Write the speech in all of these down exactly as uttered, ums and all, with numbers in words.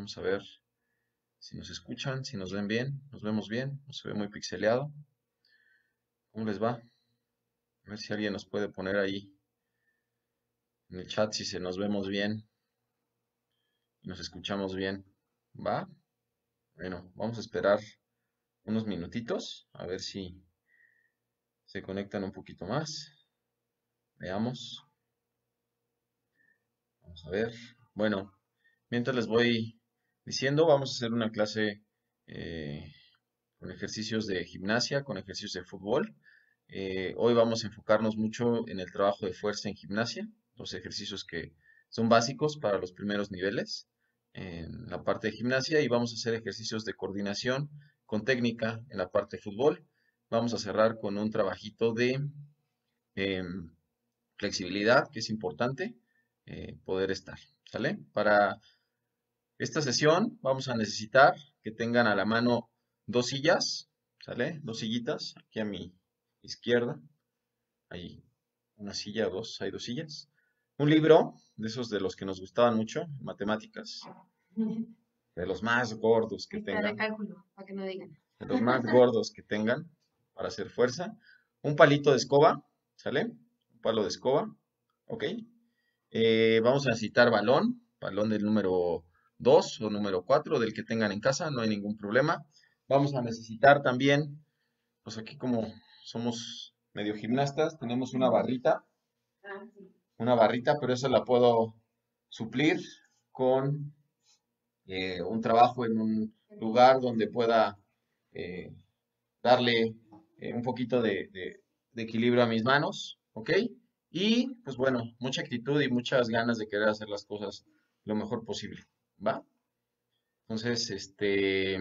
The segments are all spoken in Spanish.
Vamos a ver si nos escuchan, si nos ven bien. Nos vemos bien, no se ve muy pixeleado. ¿Cómo les va? A ver si alguien nos puede poner ahí en el chat si se nos vemos bien y nos escuchamos bien. ¿Va? Bueno, vamos a esperar unos minutitos a ver si se conectan un poquito más. Veamos. Vamos a ver. Bueno, mientras les voy diciendo, vamos a hacer una clase eh, con ejercicios de gimnasia, con ejercicios de fútbol. Eh, hoy vamos a enfocarnos mucho en el trabajo de fuerza en gimnasia, los ejercicios que son básicos para los primeros niveles en la parte de gimnasia y vamos a hacer ejercicios de coordinación con técnica en la parte de fútbol. Vamos a cerrar con un trabajito de em, flexibilidad, que es importante eh, poder estar, ¿sale? Para esta sesión vamos a necesitar que tengan a la mano dos sillas, ¿sale? Dos sillitas, aquí a mi izquierda, hay una silla, dos, hay dos sillas. Un libro, de esos de los que nos gustaban mucho, matemáticas, de los más gordos que Está de tengan, cálculo, para que no digan. de los más gordos que tengan para hacer fuerza. Un palito de escoba, ¿sale? Un palo de escoba, ¿ok? Eh, vamos a necesitar balón, balón del número dos o número cuatro, del que tengan en casa, no hay ningún problema. Vamos a necesitar también, pues aquí como somos medio gimnastas, tenemos una barrita, Ah, sí. una barrita, pero esa la puedo suplir con eh, un trabajo en un lugar donde pueda eh, darle eh, un poquito de, de- de equilibrio a mis manos, ¿ok? Y pues bueno, mucha actitud y muchas ganas de querer hacer las cosas lo mejor posible, ¿va? Entonces, este,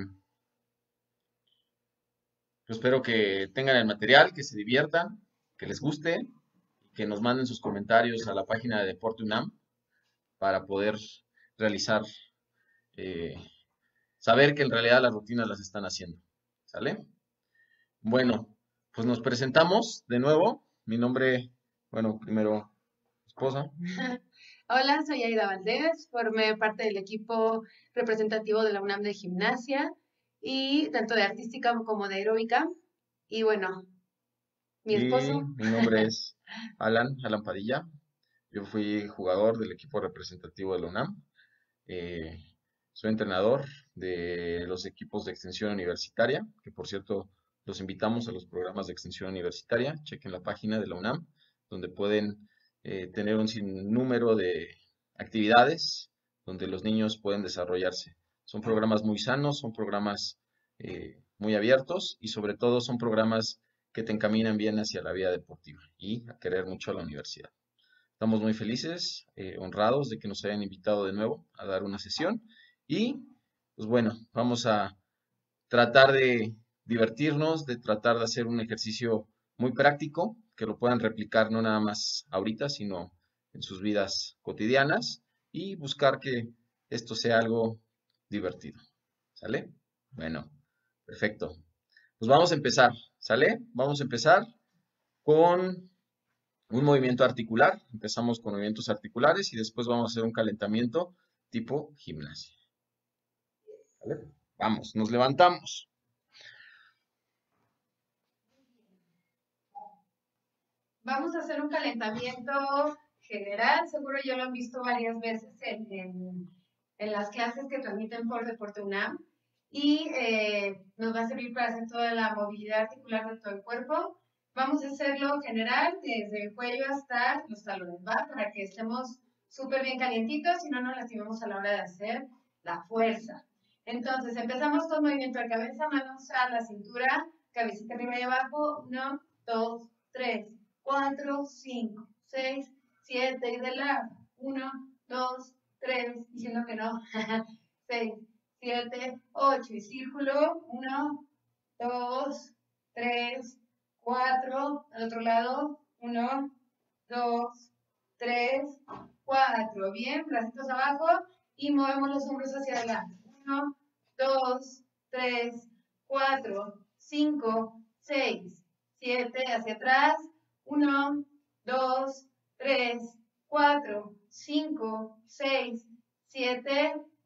yo espero que tengan el material, que se diviertan, que les guste, que nos manden sus comentarios a la página de Deporte UNAM para poder realizar, eh, saber que en realidad las rutinas las están haciendo, ¿sale? Bueno, pues nos presentamos de nuevo. Mi nombre, bueno, primero, esposa. Hola, soy Aida Valdés, formé parte del equipo representativo de la UNAM de gimnasia y tanto de artística como de aeróbica. Y bueno, mi Y esposo. mi nombre es Alan, Alan Padilla. Yo fui jugador del equipo representativo de la UNAM. Eh, Soy entrenador de los equipos de extensión universitaria, que por cierto los invitamos a los programas de extensión universitaria. Chequen la página de la UNAM, donde pueden eh, tener un sinnúmero de actividades donde los niños pueden desarrollarse. Son programas muy sanos, son programas eh, muy abiertos y sobre todo son programas que te encaminan bien hacia la vida deportiva y a querer mucho a la universidad. Estamos muy felices, eh, honrados de que nos hayan invitado de nuevo a dar una sesión y pues bueno, vamos a tratar de divertirnos, de tratar de hacer un ejercicio muy práctico, que lo puedan replicar no nada más ahorita, sino en sus vidas cotidianas y buscar que esto sea algo divertido. ¿Sale? Bueno, perfecto. Pues vamos a empezar, ¿sale? Vamos a empezar con un movimiento articular. Empezamos con movimientos articulares y después vamos a hacer un calentamiento tipo gimnasia. ¿Vale? Vamos, nos levantamos. Vamos a hacer un calentamiento general, seguro ya lo han visto varias veces en, en- en las clases que transmiten por Deporte UNAM y eh, nos va a servir para hacer toda la movilidad articular de todo el cuerpo. Vamos a hacerlo general desde el cuello hasta los talones, ¿va? Para que estemos súper bien calientitos y no nos lastimemos a la hora de hacer la fuerza. Entonces, empezamos con movimiento de cabeza, manos a la cintura, cabecita arriba y abajo, uno, dos, tres, cuatro, cinco, seis, siete y de lado. uno, dos, tres, diciendo que no. seis, siete, ocho y círculo. uno, dos, tres, cuatro. Al otro lado. uno, dos, tres, cuatro. Bien, bracitos abajo y movemos los hombros hacia adelante. uno, dos, tres, cuatro, cinco, seis, siete, hacia atrás. uno, dos, tres, cuatro, cinco, seis, siete,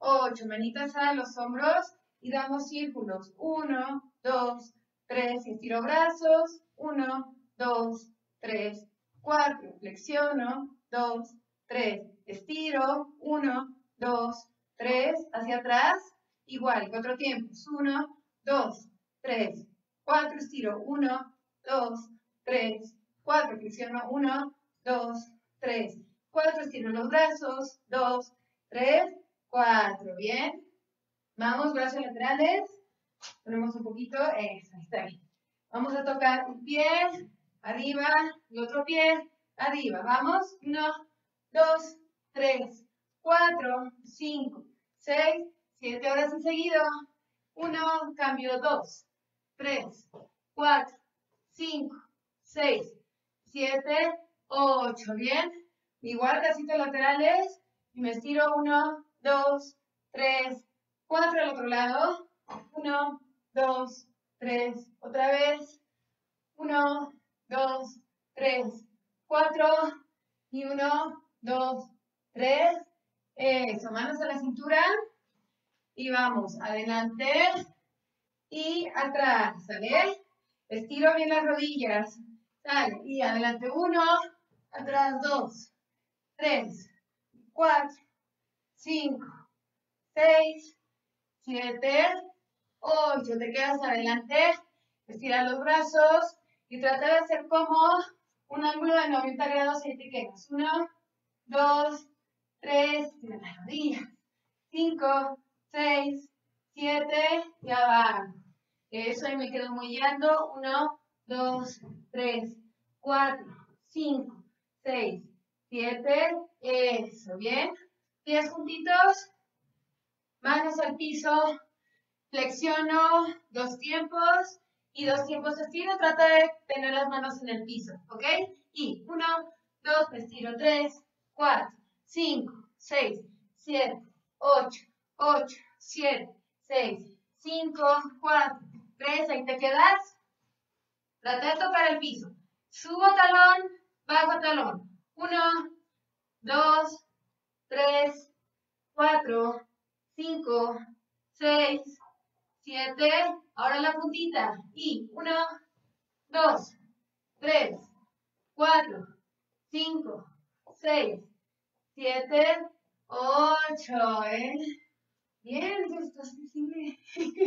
ocho. Manitas a los hombros y damos círculos. uno, dos, tres. Y estiro brazos. uno, dos, tres, cuatro. Flexiono. dos, tres. Estiro. uno, dos, tres. Hacia atrás. Igual, cuatro tiempos. uno, dos, tres, cuatro. Estiro. uno, dos, tres, cuatro. Flexiono. uno, dos, tres, cuatro. Estiro los brazos. dos, tres, cuatro. Bien. Vamos, brazos laterales. Ponemos un poquito. Eso, está bien. Vamos a tocar un pie arriba y otro pie arriba. Vamos. uno, dos, tres, cuatro, cinco, seis, siete. Ahora sí seguido. uno, cambio. dos, tres, cuatro, cinco, seis, siete, ocho. Bien. Igual, bracitos laterales. Y me estiro. uno, dos, tres, cuatro al otro lado. uno, dos, tres. Otra vez. uno, dos, tres, cuatro. Y uno, dos, tres. Eso. Manos a la cintura. Y vamos. Adelante. Y atrás. ¿Sale? Estiro bien las rodillas. Sale. Y adelante. uno. Atrás. dos, tres, cuatro, cinco, seis, siete, ocho. Te quedas adelante, estira los brazos y trata de hacer como un ángulo de noventa grados y ahí te quedas. uno, dos, tres, estira las rodillas. cinco, seis, siete y abajo. Eso, y me quedo muy guiando. uno, dos, tres, cuatro, cinco, seis, siete. Eso, bien. Pies juntitos. Manos al piso. Flexiono dos tiempos y dos tiempos estiro. Trata de tener las manos en el piso, ¿ok? Y uno, dos, estiro. tres, cuatro, cinco, seis, siete, ocho, ocho, siete, seis, cinco, cuatro, tres. Ahí te quedas. Trata de tocar el piso. Subo talón, bajo talón. uno, dos, tres, cuatro, cinco, seis, siete. Ahora la puntita. Y uno, dos, tres, cuatro, cinco, seis, siete, ocho. ¿Eh? Bien, esto es visible.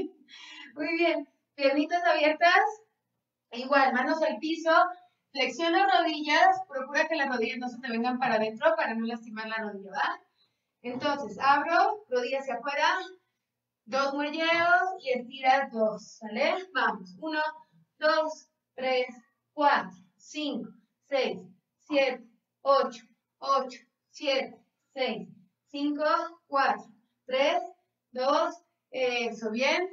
Muy bien. Piernitas abiertas. Igual, manos al piso. Flexiona rodillas. Procura que las rodillas no se te vengan para adentro para no lastimar la rodilla, ¿va? Entonces, abro, rodillas hacia afuera. Dos muelleos y estiras dos, ¿sale? Vamos. Uno, dos, tres, cuatro, cinco, seis, siete, ocho, ocho, siete, seis, cinco, cuatro, tres, dos, eso, bien.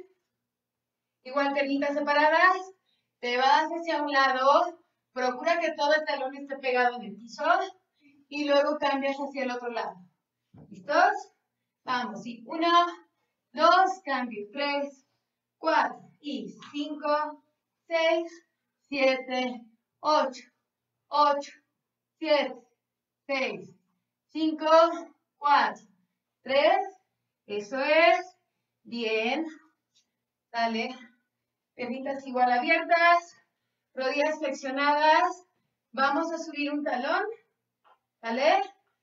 Igual piernitas separadas, te vas hacia un lado, procura que todo el talón esté pegado en el piso y luego cambias hacia el otro lado. ¿Listos? Vamos, y uno, dos, cambio, tres, cuatro, y cinco, seis, siete, ocho, ocho, siete, seis, cinco, cuatro, tres, eso es, bien, dale, piernitas igual abiertas, rodillas flexionadas, vamos a subir un talón, ¿vale?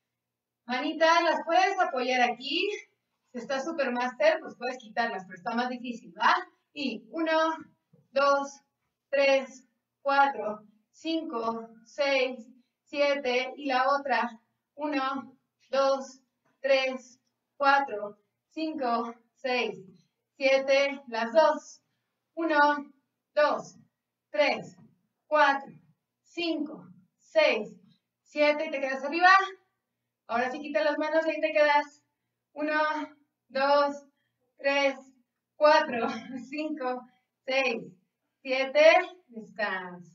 Manitas, las puedes apoyar aquí. Si estás Supermaster, pues puedes quitarlas, pero está más difícil, ¿va? Y uno, dos, tres, cuatro, cinco, seis, siete. Y la otra. uno, dos, tres, cuatro, cinco, seis, siete. Las dos. uno, dos, tres, cuatro, cinco, seis, siete. Y te quedas arriba. Ahora sí quita las manos y ahí te quedas. uno, dos, tres, cuatro, cinco, seis, siete. Descanso.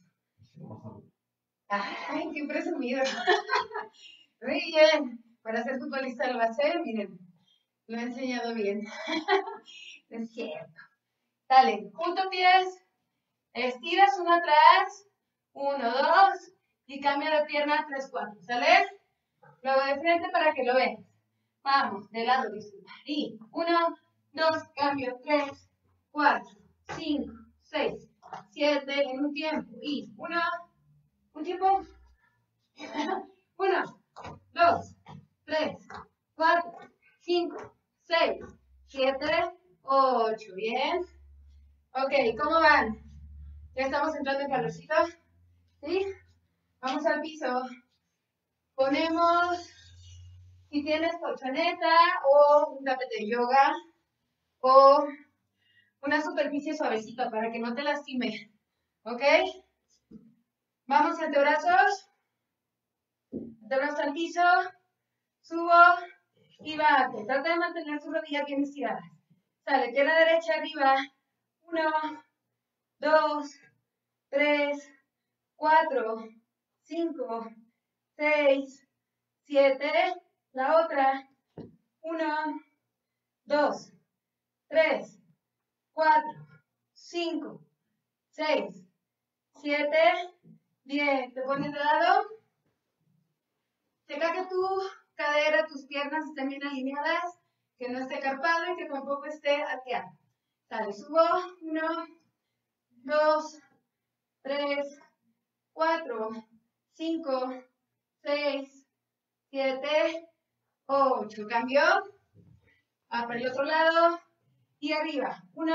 Ay, qué presumido. Muy bien. Para ser futbolista lo va a hacer, miren. Lo he enseñado bien. No es cierto. Dale, junto pies. Estiras uno atrás. Uno, dos. Y cambia la pierna tres, cuatro. ¿Sale? Luego de frente para que lo veas. Vamos, de lado, disculpa. Y uno, dos, cambio, tres, cuatro, cinco, seis, siete, en un tiempo. Y uno, un tiempo. Uno, dos, tres, cuatro, cinco, seis, siete, ocho. Bien. Ok, ¿cómo van? Ya estamos entrando en calorcito. ¿Sí? Vamos al piso. Ponemos, si tienes colchoneta o un tapete de yoga o una superficie suavecita para que no te lastime. ¿Ok? Vamos, antebrazos. Antebrazos al piso. Subo y bajo. Trata de mantener tus rodillas bien estiradas. Sale, pierna derecha arriba. Uno, dos, tres, cuatro, cinco, seis, siete. La otra. Uno, dos, tres, cuatro, cinco, seis, siete, diez. Te pones de lado. Checa que tu cadera, tus piernas estén bien alineadas, que no esté carpado y que tampoco esté arqueado. Sale, subo. Uno, dos, tres, cuatro, cinco, seis, siete, ocho. Cambio. Ah, para el otro lado. Y arriba. Uno,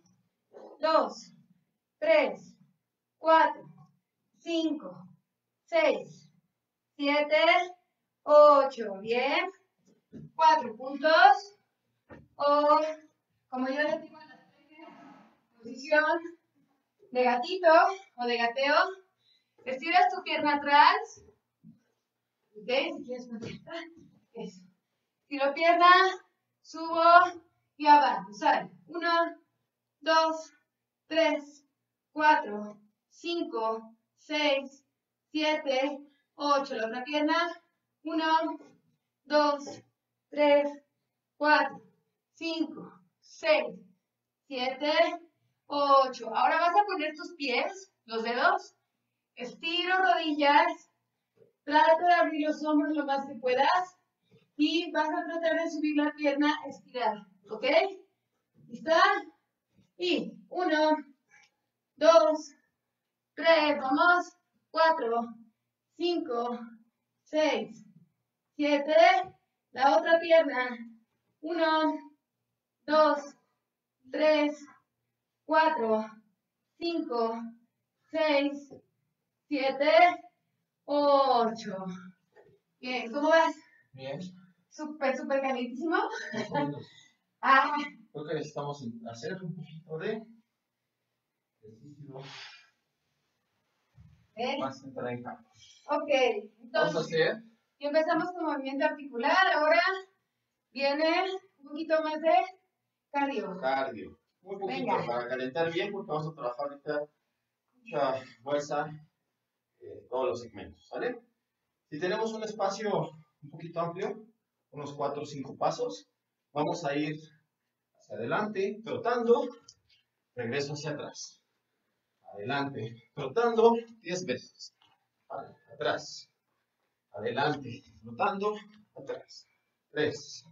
dos, tres, cuatro, cinco, seis, siete, ocho. Bien. Cuatro puntos. O, como yo les digo en las posición de gatito o de gateo. Estiras tu pierna atrás. ¿Ok? Si quieres poner. Eso. Estiro pierna, subo y abajo. Sale. Uno, dos, tres, cuatro, cinco, seis, siete, ocho. La otra pierna. Uno, dos, tres, cuatro, cinco, seis, siete, ocho. Ahora vas a poner tus pies, los dedos. Estiro rodillas. Trata de abrir los hombros lo más que puedas. Y vas a tratar de subir la pierna estirada. ¿Ok? ¿Lista? Y uno, dos, tres, vamos. Cuatro, cinco, seis, siete. La otra pierna. Uno, dos, tres, cuatro, cinco, seis, siete, ocho. Bien, ¿cómo vas? Bien. Súper, súper calientísimo. Más o menos. Ah, Creo que necesitamos hacer un poquito de ejercicio ¿eh? más entrenado. Ok, Vamos a entonces, hacer ya empezamos con movimiento articular. Ahora viene un poquito más de cardio. cardio. Un poquito Venga. para calentar bien, porque vamos a trabajar ahorita mucha fuerza en todos los segmentos, ¿vale? Si tenemos un espacio un poquito amplio, unos cuatro o cinco pasos, vamos a ir hacia adelante, trotando, regreso hacia atrás. Adelante, trotando diez veces. Vale, atrás. Adelante, trotando, atrás. tres,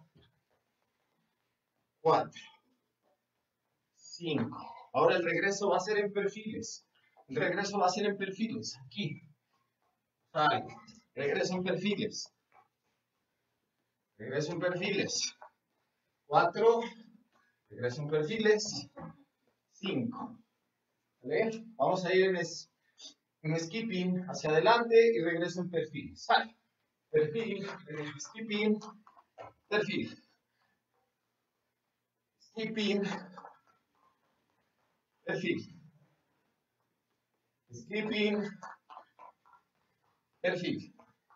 cuatro, cinco. Ahora el regreso va a ser en perfiles. El regreso va a ser en perfiles. Aquí. Vale. Regreso en perfiles. Regreso en perfiles. cuatro. Regreso en perfiles. cinco. ¿Vale? Vamos a ir en, es, en skipping hacia adelante y regreso en perfiles. Vale. Perfil, eh, skipping, perfil. Skipping, perfil. Skipping, perfil.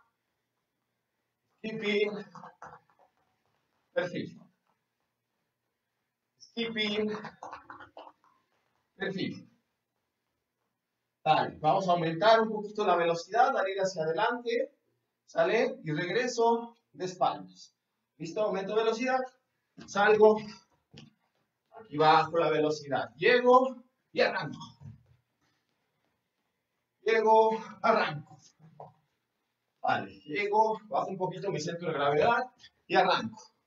Skipping, perfil. Skipping, perfil. Vale, vamos a aumentar un poquito la velocidad al ir hacia adelante. ¿Sale? Y regreso de espaldas. ¿Listo? Aumento velocidad. Salgo. Aquí bajo la velocidad. Llego y arranco. Llego, arranco. Vale, llego, bajo un poquito mi centro de gravedad y arranco.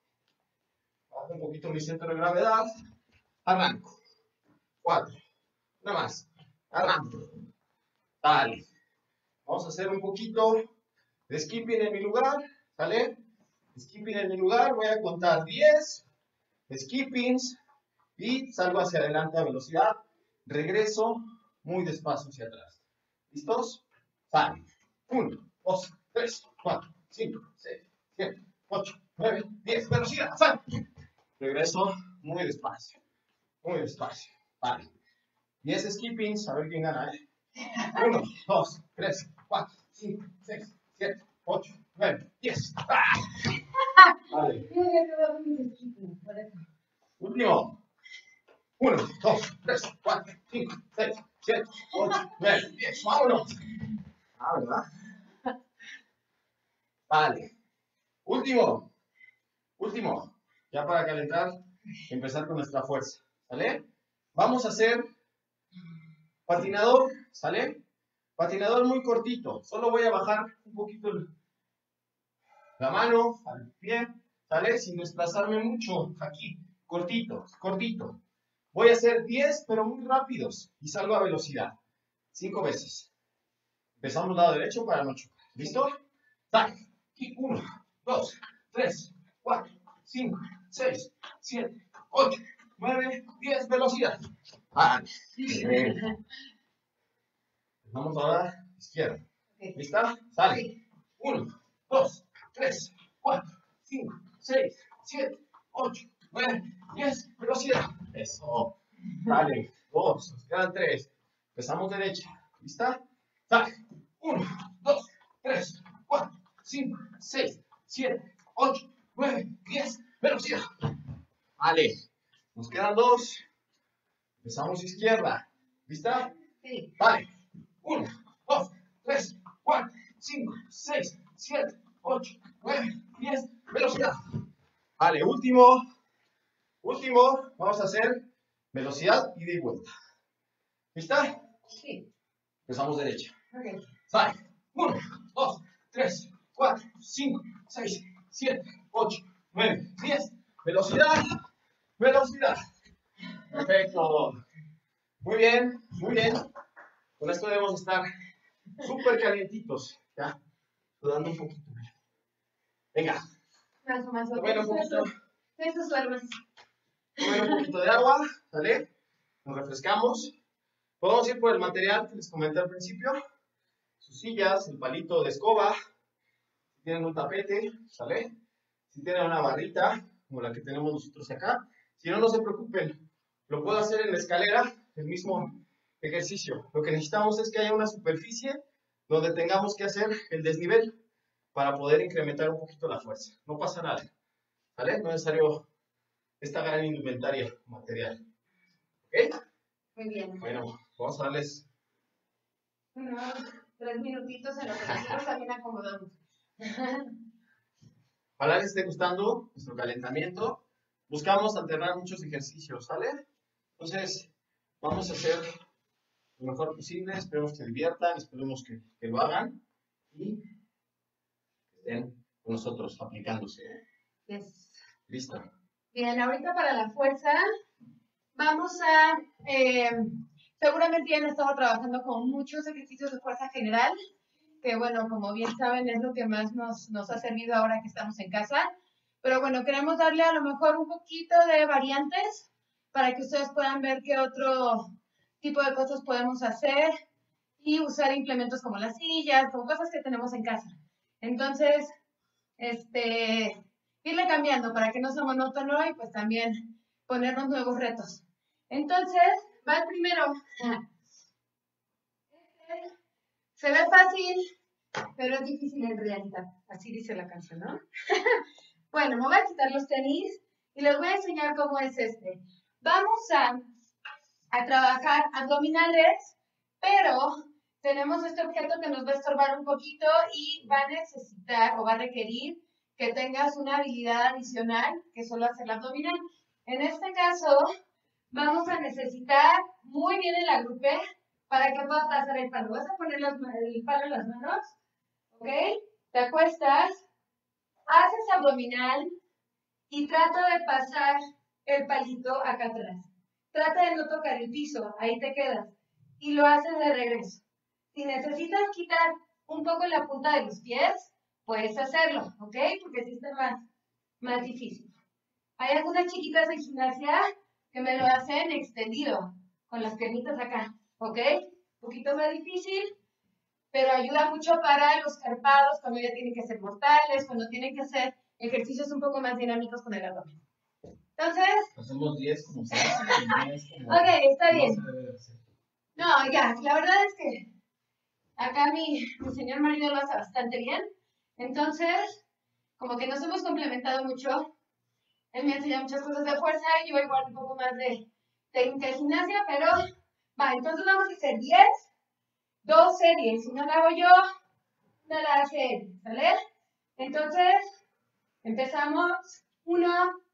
Bajo un poquito mi centro de gravedad. Arranco. Cuatro. Una más. Arranco. Dale. Vamos a hacer un poquito de skipping en mi lugar. ¿Sale? Skipping en mi lugar. Voy a contar diez. Skippings. Y salgo hacia adelante a velocidad. Regreso muy despacio hacia atrás. ¿Listos? Sale. uno, dos, tres, cuatro, cinco, seis, siete, ocho, nueve, diez. Velocidad. Sale. Regreso muy despacio. Muy despacio. Vale. diez skippings. A ver quién gana, ¿eh? uno, dos, tres, cuatro, cinco, seis, siete, ocho, nueve, diez. Vale. Último. uno, dos, tres, cuatro, cinco, seis, siete, ocho, nueve, diez. Vámonos. Ah, ¿verdad? Vale. Último. Último. Ya para calentar, empezar con nuestra fuerza. ¿Sale? Vamos a hacer patinador. ¿Sale? Patinador muy cortito. Solo voy a bajar un poquito el, la mano al pie. ¿Sale? Sin desplazarme mucho. Aquí. Cortito. Cortito. Voy a hacer diez, pero muy rápidos. Y salgo a velocidad. cinco veces. Empezamos lado derecho para no chocar. ¿Listo? Dale. uno, dos, tres, cuatro, cinco, seis, siete, ocho, nueve, diez. Velocidad. Vale. Vamos ahora a izquierda. ¿Lista? Sale. uno, dos, tres, cuatro, cinco, seis, siete, ocho, nueve, diez. Velocidad. Eso. Dale. dos. Nos quedan tres. Empezamos derecha. ¿Lista? Sale. uno, dos, tres, cuatro, cinco, seis, siete, ocho, nueve, diez. Velocidad. Vale. Nos quedan dos. Empezamos izquierda. ¿Lista? Sí. Vale. uno, dos, tres, cuatro, cinco, seis, siete, ocho, nueve, diez. Velocidad. Vale, último. Último. Vamos a hacer velocidad ida y vuelta. ¿Lista? Sí. Empezamos derecha. Ok. Sale. uno, dos, tres, cuatro, cinco, seis, siete, ocho, nueve, diez. Velocidad. Velocidad. Perfecto. Muy bien, muy bien. Con esto debemos estar súper calientitos. ¿Ya? Sudando un poquito. Venga. Más o más. Tomen un poquito, Eso es algo. tomen un poquito de agua. ¿Sale? Nos refrescamos. Podemos ir por el material que les comenté al principio. Sus sillas, el palito de escoba. Si tienen un tapete, ¿sale? Si tienen una barrita, como la que tenemos nosotros acá. Si no, no se preocupen. Lo puedo hacer en la escalera, el mismo ejercicio. Lo que necesitamos es que haya una superficie donde tengamos que hacer el desnivel para poder incrementar un poquito la fuerza. No pasa nada. ¿Vale? No es necesario esta gran indumentaria material. ¿Ok? Muy bien. Bueno, vamos a darles Unos tres minutitos en lo que nosotros también acomodamos. Ojalá les esté gustando nuestro calentamiento. Buscamos alternar muchos ejercicios, ¿sale? Entonces, vamos a hacer lo mejor posible. Esperemos que se diviertan, esperemos que, que lo hagan y que estén con nosotros aplicándose. Yes. ¿Listo? Bien, ahorita para la fuerza, vamos a, eh, seguramente ya han estado trabajando con muchos ejercicios de fuerza general, que bueno, como bien saben, es lo que más nos, nos ha servido ahora que estamos en casa. Pero bueno, queremos darle a lo mejor un poquito de variantes para que ustedes puedan ver qué otro tipo de cosas podemos hacer y usar implementos como las sillas, como cosas que tenemos en casa. Entonces, este, irle cambiando para que no sea monótono y pues también ponernos nuevos retos. Entonces, va el primero. Este, se ve fácil, pero es difícil en realidad. Así dice la canción, ¿no? Bueno, me voy a quitar los tenis y les voy a enseñar cómo es este. Vamos a, a trabajar abdominales, pero tenemos este objeto que nos va a estorbar un poquito y va a necesitar o va a requerir que tengas una habilidad adicional que solo hacer el abdominal. En este caso, vamos a necesitar muy bien el agrupe para que pueda pasar el palo. Vas a poner los, el palo en las manos, ¿ok? Te acuestas, haces abdominal y trata de pasar el palito acá atrás. Trata de no tocar el piso, ahí te quedas. Y lo haces de regreso. Si necesitas quitar un poco la punta de los pies, puedes hacerlo, ¿ok? Porque sí está más, más difícil. Hay algunas chiquitas de gimnasia que me lo hacen extendido, con las piernitas acá, ¿ok? Un poquito más difícil, pero ayuda mucho para los carpados, cuando ya tienen que ser mortales, cuando tienen que hacer ejercicios un poco más dinámicos con el abdomen. Entonces... Hacemos diez como se hace. Como ok, está bien. No, se debe hacer. No, ya, la verdad es que acá mi, mi señor marido lo hace bastante bien. Entonces, como que nos hemos complementado mucho. Él me enseña muchas cosas de fuerza y yo igual un poco más de técnica de gimnasia, pero va, entonces vamos a hacer diez, dos series. Si no la hago yo, una la hace él, ¿sale? Entonces, empezamos. Uno,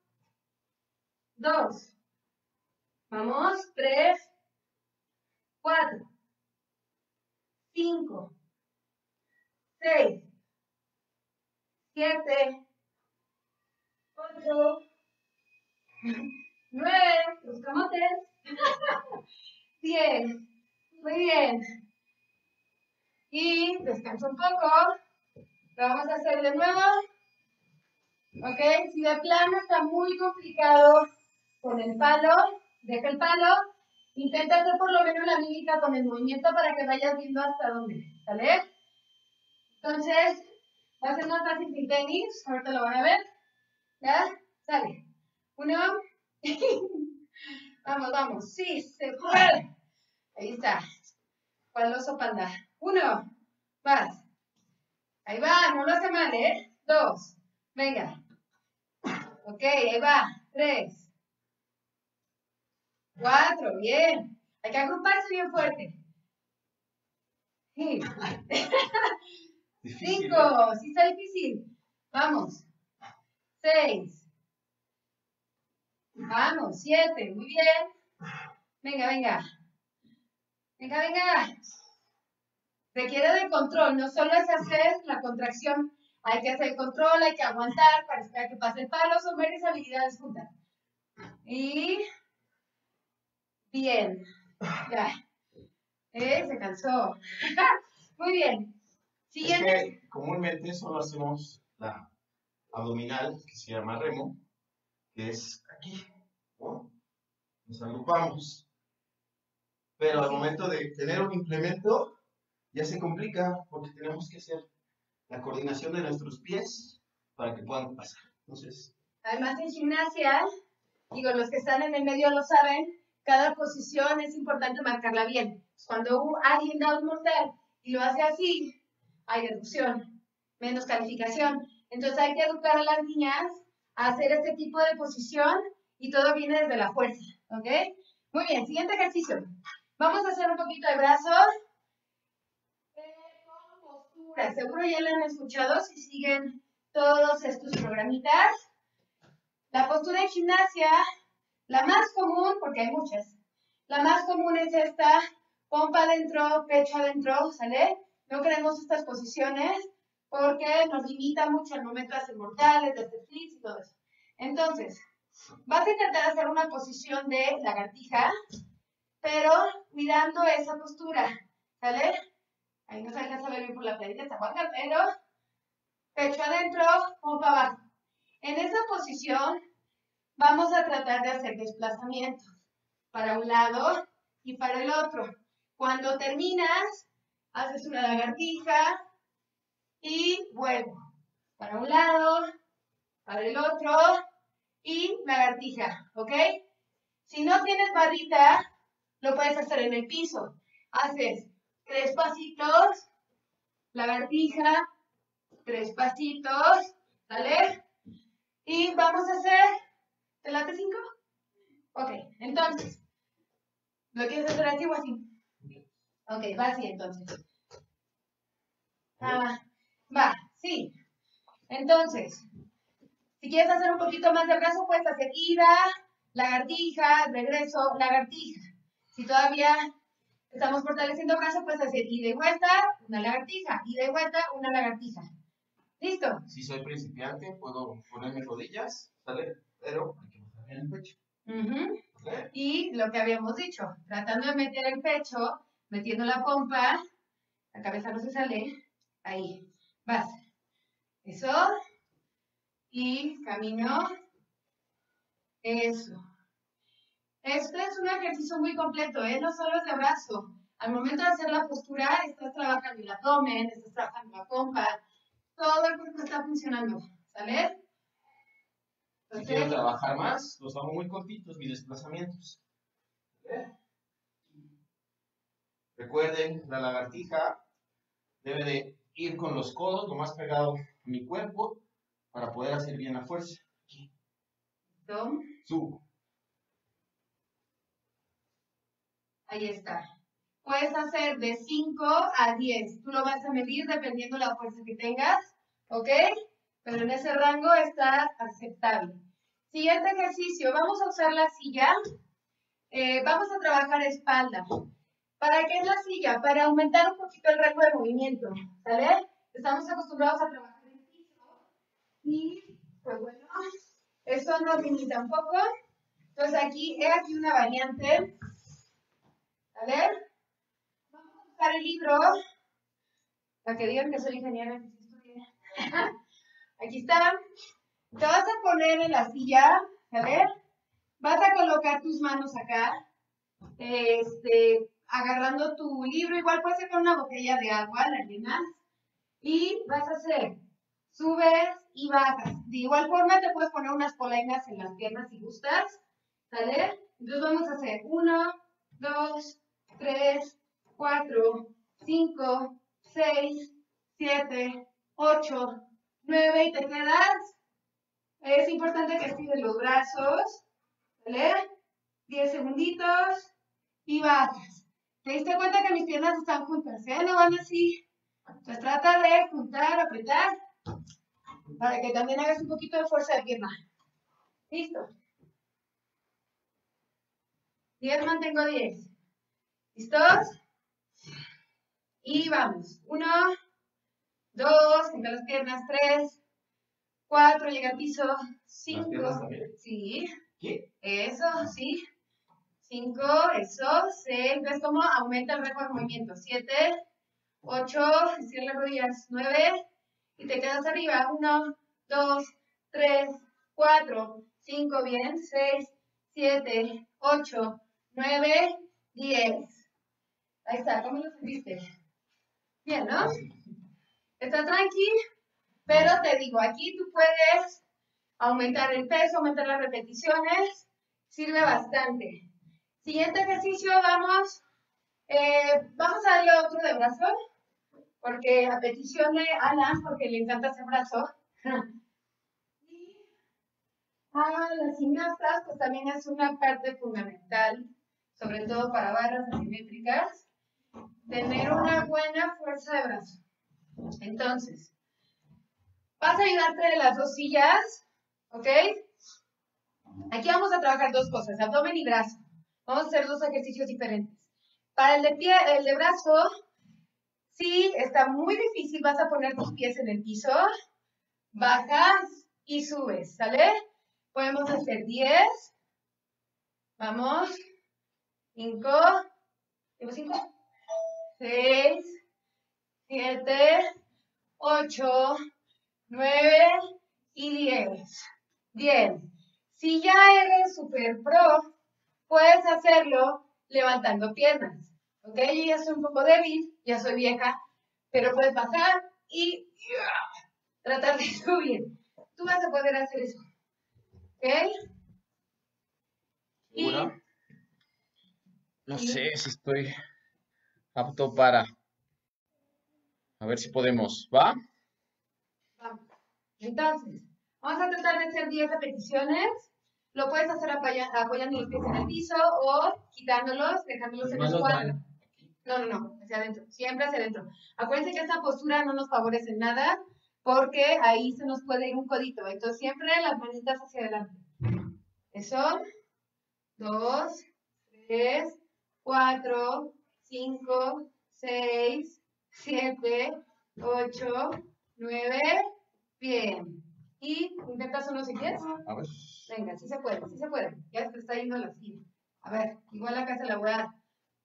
dos, vamos, tres, cuatro, cinco, seis, siete, ocho, nueve, los camotes, diez, muy bien. Y descanso un poco, lo vamos a hacer de nuevo. Ok, si de plano está muy complicado con el palo, deja el palo, intenta hacer por lo menos la mímica con el movimiento para que vayas viendo hasta dónde, ¿sale? Entonces, va a ser más fácil que el tenis, ahorita lo van a ver, ¿ya? Sale. Uno, vamos, vamos, sí, se puede. Ahí está, ¿cuál oso panda? Uno, vas, ahí va, no lo hace mal, ¿eh? Dos, venga. Ok, ahí va. Tres. Cuatro, bien. Hay que agruparse bien fuerte. Sí. Cinco, sí está difícil. Vamos. Seis. Vamos, siete, muy bien. Venga, venga. Venga, venga. Requiere de control, no solo es hacer la contracción. Hay que hacer el control, hay que aguantar para esperar que pase el palo, son varias habilidades juntas. Y bien, ya. Eh, se cansó. Muy bien. Siguiente. Es que comúnmente solo hacemos la abdominal, que se llama remo, que es aquí, ¿no? Nos agrupamos. Pero al momento de tener un implemento, ya se complica, porque tenemos que hacer la coordinación de nuestros pies para que puedan pasar. Entonces, además en gimnasia, digo, los que están en el medio lo saben, cada posición es importante marcarla bien. Cuando alguien da un mortal y lo hace así, hay deducción, menos calificación. Entonces hay que educar a las niñas a hacer este tipo de posición y todo viene desde la fuerza, ¿ok? Muy bien, siguiente ejercicio. Vamos a hacer un poquito de brazos eh, con postura. Seguro ya lo han escuchado si siguen todos estos programitas. La postura en gimnasia, la más común, porque hay muchas, la más común es esta, pompa adentro, pecho adentro, ¿sale? No queremos estas posiciones porque nos limita mucho al momento de hacer mortales, de hacer flips y todo eso. Entonces, vas a intentar hacer una posición de lagartija, pero cuidando esa postura, ¿sale? Ahí no se alcanza a ver bien por la playita esta Juanca, pero pecho adentro, pompa abajo. En esa posición vamos a tratar de hacer desplazamientos para un lado y para el otro. Cuando terminas, haces una lagartija y vuelvo. Para un lado, para el otro y lagartija, ¿ok? Si no tienes barrita, lo puedes hacer en el piso. Haces tres pasitos, lagartija, tres pasitos, ¿sale? Y vamos a hacer, ¿te late cinco? Ok, entonces, ¿lo quieres hacer así o así? Ok, va así entonces. Ah, va, sí. Entonces, si quieres hacer un poquito más de brazo, puedes hacer ida, lagartija, regreso, lagartija. Si todavía estamos fortaleciendo brazo, puedes hacer ida y vuelta, una lagartija, ida y vuelta, una lagartija. ¿Listo? si soy principiante, puedo ponerme rodillas. ¿sale? Pero hay que bajar bien el pecho. Ujú. ¿Ok? Y lo que habíamos dicho, tratando de meter el pecho, metiendo la pompa, la cabeza no se sale, ahí, vas. Eso, y camino, eso. Este es un ejercicio muy completo, ¿eh? No solo es de brazo. Al momento de hacer la postura, estás trabajando el abdomen, estás trabajando la pompa, todo el cuerpo está funcionando, ¿sale? Si quiero trabajar más, los hago muy cortitos, mis desplazamientos. ¿Vale? Recuerden, la lagartija debe de ir con los codos lo más pegado a mi cuerpo para poder hacer bien la fuerza. Aquí. ¿No? Subo. Ahí está. Puedes hacer de cinco a diez. Tú lo vas a medir dependiendo de la fuerza que tengas, ¿ok? Pero en ese rango está aceptable. Siguiente ejercicio. Vamos a usar la silla. Eh, vamos a trabajar espalda. ¿Para qué es la silla? Para aumentar un poquito el rango de movimiento, ¿sale? Estamos acostumbrados a trabajar en el piso y, pues bueno, eso nos limita un poco. Entonces aquí, he aquí una variante. ¿Vale? Vamos a buscar el libro. Para que digan que soy ingeniera en historia. Aquí está. Te vas a poner en la silla, ¿vale? Vas a colocar tus manos acá, este, agarrando tu libro, igual puede ser con una botella de agua, la llenas, y vas a hacer, subes y bajas. De igual forma te puedes poner unas polainas en las piernas si gustas, ¿vale? Entonces vamos a hacer uno, dos, tres, cuatro, cinco, seis, siete, ocho, nueve y te quedas. Es importante que estires los brazos, ¿vale? diez segunditos y bajas. ¿Te diste cuenta que mis piernas están juntas? ¿Eh? No van así. Entonces trata de juntar, apretar, para que también hagas un poquito de fuerza de pierna. ¿Listo? diez, mantengo diez. ¿Listos? Y vamos. uno, dos, junta las piernas, tres, cuatro, llega al piso, cinco. ¿Las piernas también? Sí. ¿Qué? Eso, sí. cinco, eso, seis. ¿Ves cómo aumenta el rango de movimiento? siete, ocho, estira las rodillas, nueve, y te quedas arriba. uno, dos, tres, cuatro, cinco, bien, seis, siete, ocho, nueve, diez. Ahí está, ¿cómo lo sentiste? Bien, ¿no? Está tranqui, pero te digo, aquí tú puedes aumentar el peso, aumentar las repeticiones, sirve bastante. Siguiente ejercicio, vamos, eh, vamos a darle otro de brazo, porque a petición de Alan, porque le encanta hacer brazo. Y a las gimnastas, pues también es una parte fundamental, sobre todo para barras asimétricas, tener una buena fuerza de brazo. Entonces, vas a ayudarte de las dos sillas, ¿ok? Aquí vamos a trabajar dos cosas, abdomen y brazo. Vamos a hacer dos ejercicios diferentes. Para el de pie, el de brazo, sí, está muy difícil, vas a poner tus pies en el piso, bajas y subes, ¿sale? Podemos hacer diez, vamos, cinco, cinco, seis, siete, ocho, nueve y diez. Bien, si ya eres super pro, puedes hacerlo levantando piernas, ¿ok? Yo ya soy un poco débil, ya soy vieja, pero puedes bajar y tratar de subir. Tú vas a poder hacer eso, ¿ok? ¿Segura? No y- sé si estoy apto para. A ver si podemos. ¿Va? Vamos. Entonces, vamos a tratar de hacer diez repeticiones. Lo puedes hacer apoya- apoyando los pies en el piso o quitándolos, dejándolos en el Manos cuadro. van No, no, no, hacia adentro, siempre hacia adentro. Acuérdense que esta postura no nos favorece en nada porque ahí se nos puede ir un codito. Entonces, siempre las manitas hacia adelante. Eso, dos, tres, cuatro, cinco, seis, siete, ocho, nueve, bien. Y intentas uno si quieres. A ver. Venga, sí se puede, sí se puede. Ya se está yendo la silla. A ver, igual acá se la voy a dar.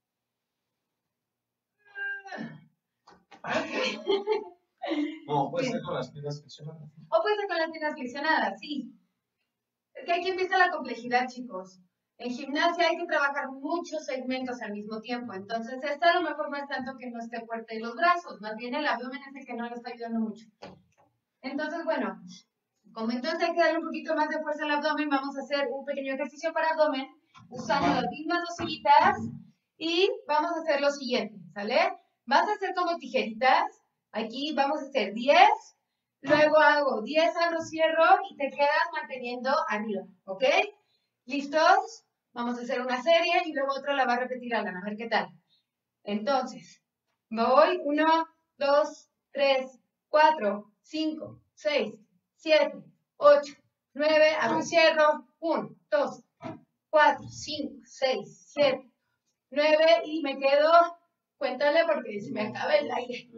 No, puede ser con las piernas flexionadas. O puede ser con las piernas flexionadas, sí. Es que aquí empieza la complejidad, chicos. En gimnasia hay que trabajar muchos segmentos al mismo tiempo. Entonces, esta a lo mejor no es tanto que no esté fuerte de los brazos. Más bien el abdomen es el que no le está ayudando mucho. Entonces, bueno, como entonces hay que darle un poquito más de fuerza al abdomen, vamos a hacer un pequeño ejercicio para abdomen usando las mismas dos sillitas y vamos a hacer lo siguiente, ¿sale? Vas a hacer como tijeritas. Aquí vamos a hacer diez, luego hago diez, abro, cierro y te quedas manteniendo arriba, ¿ok? ¿Listos? Vamos a hacer una serie y luego otro la va a repetir Alan, a ver qué tal. Entonces, voy, uno, dos, tres, cuatro, cinco, seis, siete, ocho, nueve, abro y cierro, uno, dos, cuatro, cinco, seis, siete, nueve y me quedo, cuéntale porque se me acaba el aire.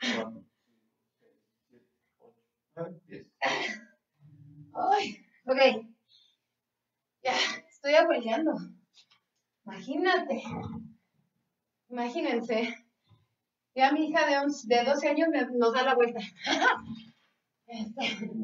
Ay, ok. Ya, estoy abueleando. Imagínate. Imagínense. Ya mi hija de, once, de doce años me, nos da la vuelta. Este.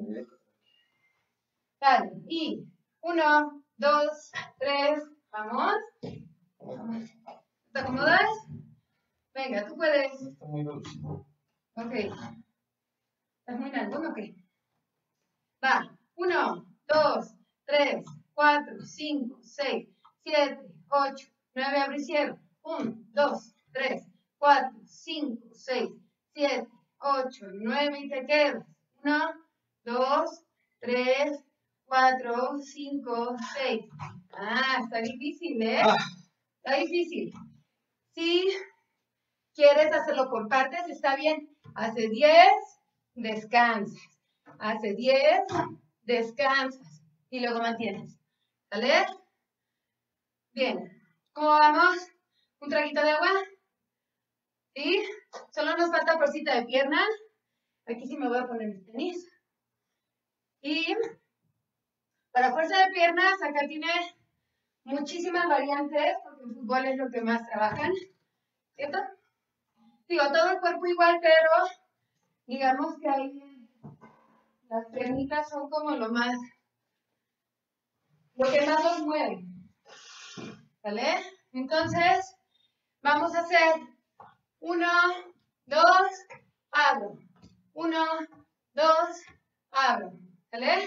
Dale. Y uno, dos, tres. Vamos. Vamos. ¿Te acomodas? Venga, tú puedes. Está muy reducido. Ok. ¿Estás muy largo? Ok. Va. Uno, dos, tres, cuatro, cinco, seis, siete, ocho, nueve, abro y cierro. Uno, dos, tres, cuatro, cinco, seis, siete, ocho, nueve y te quedas. Uno, dos, tres, cuatro, cinco, seis. Ah, está difícil, ¿eh? Está difícil. Si quieres hacerlo por partes, está bien. Hace diez, descansas. Hace diez, descansas. Y luego mantienes. ¿Sale? Bien. ¿Cómo vamos? ¿Un traguito de agua? ¿Sí? Solo nos falta fuercita de pierna. Aquí sí me voy a poner mis tenis. Y para fuerza de piernas, acá tiene muchísimas variantes, porque en fútbol es lo que más trabajan. ¿Cierto? Digo, todo el cuerpo igual, pero digamos que ahí las piernitas son como lo más, lo que más los mueve. ¿Vale? Entonces, vamos a hacer uno, dos, abro. Uno, dos, abro. ¿Vale?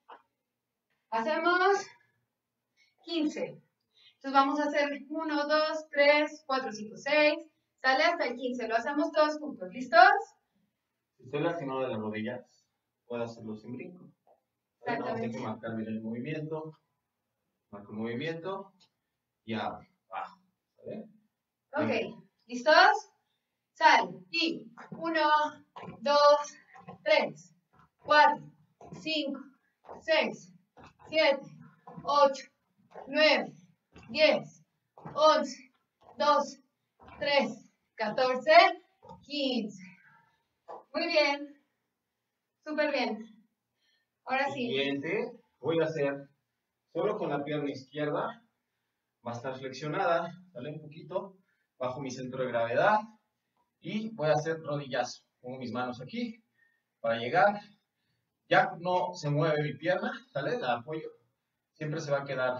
Hacemos quince. Entonces vamos a hacer uno, dos, tres, cuatro, cinco, seis. Sale hasta el quince. Lo hacemos todos juntos. ¿Listos? Si estoy lastimado de las rodillas, puedo hacerlo sin brinco. Tengo que marcar bien el movimiento. Marco el movimiento. Y abro. Bajo. ¿Vale? Ok. ¿Listos? Sale. Y uno, dos, tres, cuatro, cinco, seis, siete, ocho, nueve, diez, once, doce, trece, catorce, quince. Muy bien. Súper bien. Ahora sí. Siguiente, voy a hacer solo con la pierna izquierda. Va a estar flexionada. Sale un poquito. Bajo mi centro de gravedad. Y voy a hacer rodillazo. Pongo mis manos aquí para llegar. Ya no se mueve mi pierna. ¿Sale? La apoyo. Siempre se va a quedar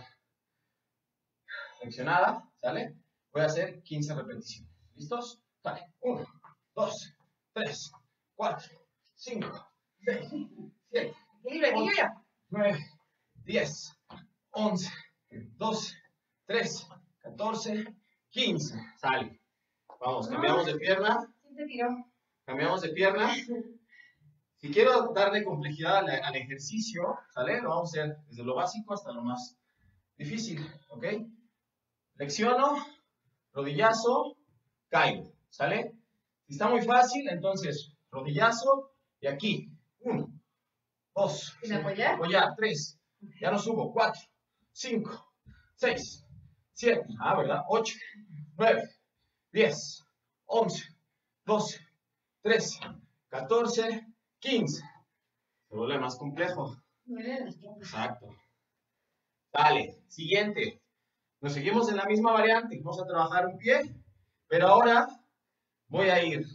flexionada. ¿Sale? Voy a hacer quince repeticiones. ¿Listos? Sale. uno, dos, tres, cuatro, cinco, seis, siete, ocho, nueve, diez, once, doce, trece, catorce, quince. Sale. Vamos, cambiamos de pierna. ¿Quién te tiró? Cambiamos de pierna. Si quiero darle complejidad al, al ejercicio, ¿sale? Lo vamos a hacer desde lo básico hasta lo más difícil, ¿ok? Flexiono, rodillazo, caigo, ¿sale? Si está muy fácil, entonces rodillazo y aquí. Uno, dos, ¿Sin apoyar? apoyar, tres, ya no subo, cuatro, cinco, seis, siete, ah, ¿verdad? Ocho, nueve, diez, once, doce, trece, catorce, quince. se vuelve más complejo. Duele. Exacto. Dale, siguiente. Nos seguimos en la misma variante. Vamos a trabajar un pie, pero ahora voy a ir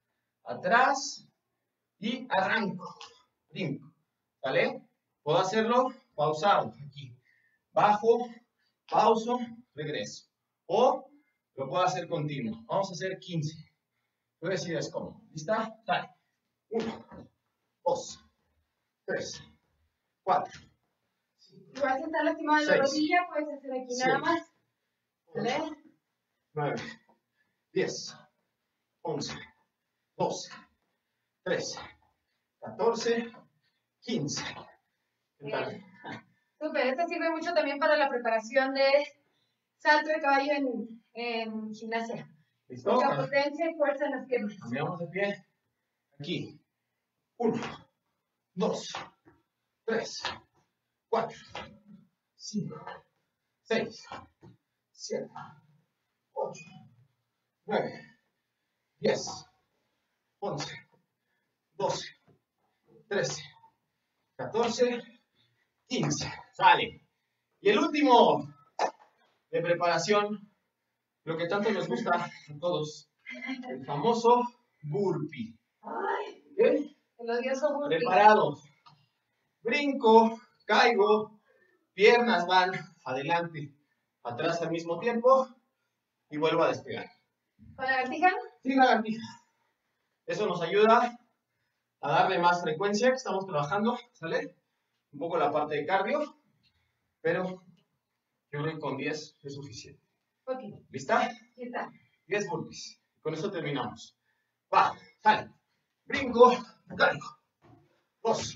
atrás y arranco. Brinco. ¿Vale? Puedo hacerlo pausado. Aquí. Bajo, pauso, regreso. O lo puedo hacer continuo. Vamos a hacer quince. Tú decides cómo. ¿Lista? Dale. uno, dos, tres, cuatro. Si vas a estar lastimado en la Seis. rodilla, puedes hacer aquí Siete. nada más. ¿Vale? nueve, diez, once, doce, trece, catorce, quince. ¿Qué tal? Súper, este sirve mucho también para la preparación de salto de caballo en, en gimnasia. ¿Listo? Mucha potencia y fuerza en las piernas. Cambiamos de pie. Aquí. uno, dos, tres, cuatro, cinco, seis, siete, ocho, nueve, diez, once, doce, trece, catorce, quince. Sale. Y el último de preparación, lo que tanto nos gusta a todos, el famoso burpee. Ay, ¿Ok? el odioso burpee. Preparados. Brinco, caigo, piernas van adelante, atrás al mismo tiempo y vuelvo a despegar. ¿Con la lagartija? Sin lagartija. Eso nos ayuda a darle más frecuencia que estamos trabajando, ¿sale? Un poco la parte de cardio, pero yo creo que con diez es suficiente. Ok, ¿Lista? aquí está. diez burpees. Con eso terminamos. Va, sale. Brinco, caigo. Dos,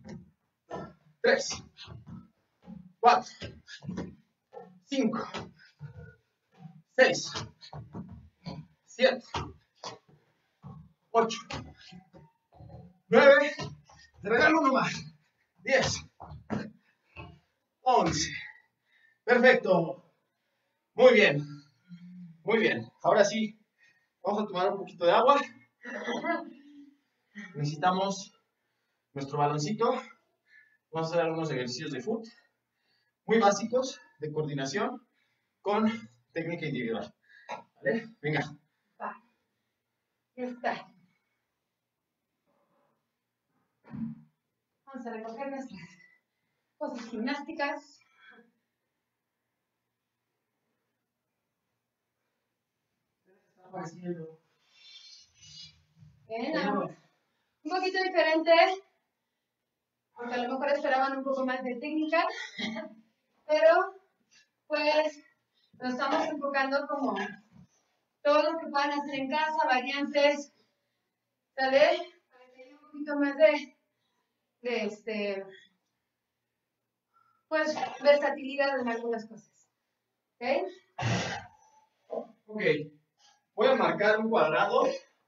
tres, cuatro, cinco, seis, siete, ocho, nueve, te regalo uno más. diez, once. Perfecto. Muy bien. Muy bien. Ahora sí, vamos a tomar un poquito de agua. Necesitamos nuestro baloncito. Vamos a hacer algunos ejercicios de foot muy básicos de coordinación con técnica individual. ¿Vale? Venga. Va. Ya está. Vamos a recoger nuestras cosas gimnásticas. Bien, vamos. Un poquito diferente, porque a lo mejor esperaban un poco más de técnica, pero pues nos estamos enfocando como todo lo que puedan hacer en casa, variantes, ¿sale? Para que haya un poquito más de, de este, pues, versatilidad en algunas cosas. ¿Ok? Ok. Voy a marcar un cuadrado.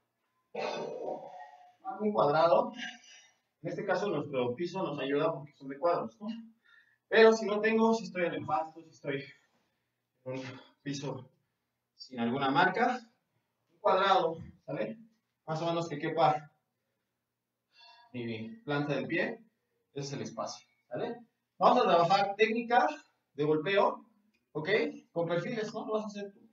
Marco un cuadrado. En este caso nuestro piso nos ayuda porque son de cuadros, ¿no? Pero si no tengo, si estoy en el pasto, si estoy en un piso sin alguna marca, un cuadrado, ¿sale? Más o menos que quepa mi planta del pie, ese es el espacio, ¿sale? Vamos a trabajar técnica de golpeo, ¿ok? Con perfiles, ¿no? Lo vas a hacer tú.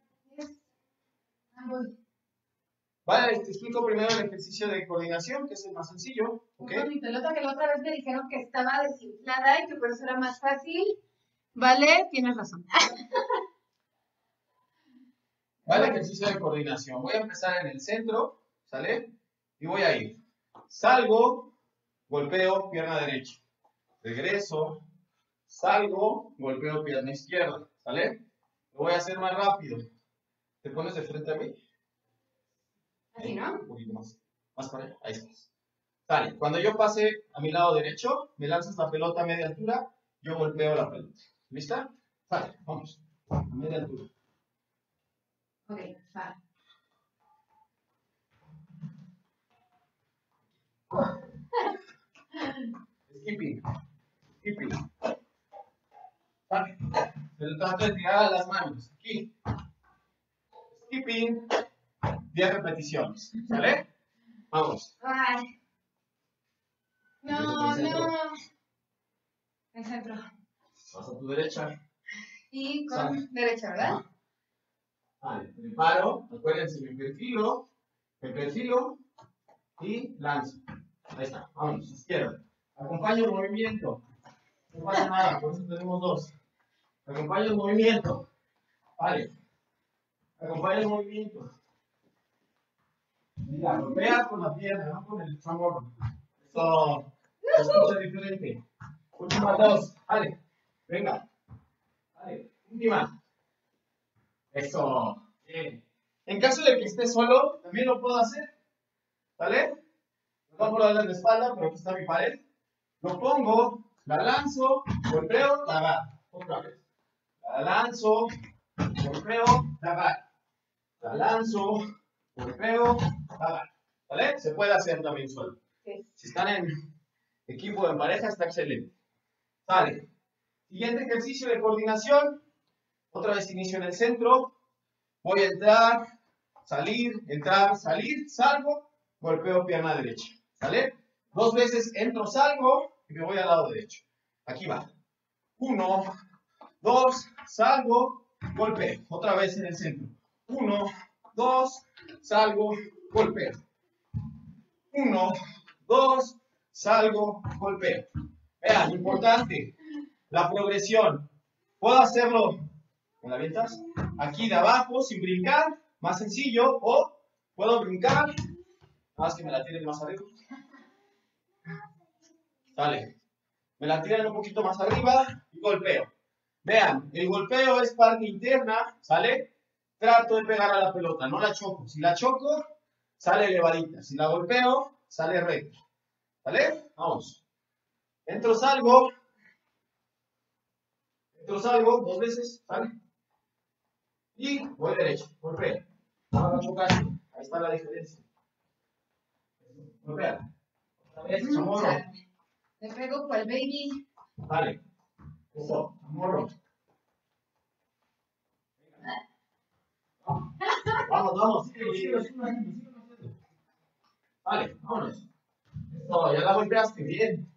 Vale, te explico primero el ejercicio de coordinación, que es el más sencillo, ¿ok? Con mi pelota que la otra vez me dijeron que estaba desinflada y que por eso era más fácil. Vale, tienes razón. Vale, ejercicio de coordinación. Voy a empezar en el centro, ¿sale? Y voy a ir. Salgo, golpeo, pierna derecha. Regreso, salgo, golpeo, pierna izquierda, ¿sale? Lo voy a hacer más rápido. ¿Te pones de frente a mí? Así, ¿no? Un poquito más. Más para allá. Ahí estás. Sale. Cuando yo pase a mi lado derecho, me lanzas la pelota a media altura, yo golpeo la pelota. ¿Lista? Sale, vamos. A media altura. Ok, va. Skipping. Skipping. Vale. Pero trato de tirar a las manos. Aquí. Skipping. diez repeticiones. ¿Sale? Vamos. Ay. No, Empiezas al centro. no. El centro. Vas a tu derecha. Y con Sale. derecha, ¿verdad? Ajá. Vale, me paro, acuérdense, me perfilo, me perfilo y lanzo. Ahí está, vámonos, izquierda. Acompaño el movimiento. No pasa nada, por eso tenemos dos. Acompaño el movimiento. Vale. Acompaña el movimiento. Mira, golpea con la pierna, no con el chamorro. Eso se escucha diferente. Última dos. Vale. Venga. Vale. Última. Eso. Bien. En caso de que esté solo, también lo puedo hacer. ¿Vale? No va por darle la espalda, pero aquí está mi pared. Lo pongo, la lanzo, golpeo, la agarro. Otra vez. La lanzo, golpeo, la agarro. La lanzo, golpeo, la agarro. ¿Vale? Se puede hacer también solo. Sí. Si están en equipo, en pareja, está excelente. Sale. Siguiente ejercicio de coordinación. Otra vez inicio en el centro. Voy a entrar, salir, entrar, salir, salgo, golpeo pierna derecha. ¿Sale? Dos veces entro, salgo y me voy al lado derecho. Aquí va. Uno, dos, salgo, golpeo. Otra vez en el centro. Uno, dos, salgo, golpeo. Uno, dos, salgo, golpeo. Vean, importante. La progresión. Puedo hacerlo. ¿Me la avientas? Aquí de abajo, sin brincar, más sencillo, o puedo brincar, nada más que me la tiren más arriba. Sale. Me la tiran un poquito más arriba y golpeo. Vean, el golpeo es parte interna, ¿sale? Trato de pegar a la pelota, no la choco. Si la choco, sale elevadita. Si la golpeo, sale recta. ¿Sale? Vamos. Entro, salgo. Entro, salgo, dos veces, ¿sale? Y voy derecho, golpeo. No la choco casi. Ahí está la diferencia. Golpea. Otra vez, chamorro. Le pego cual baby. Vale. Eso, chamorro. Vamos, vamos, síguelo, síguelo, síguelo, síguelo, síguelo. Vale, vámonos. Eso, ya la golpeaste, bien.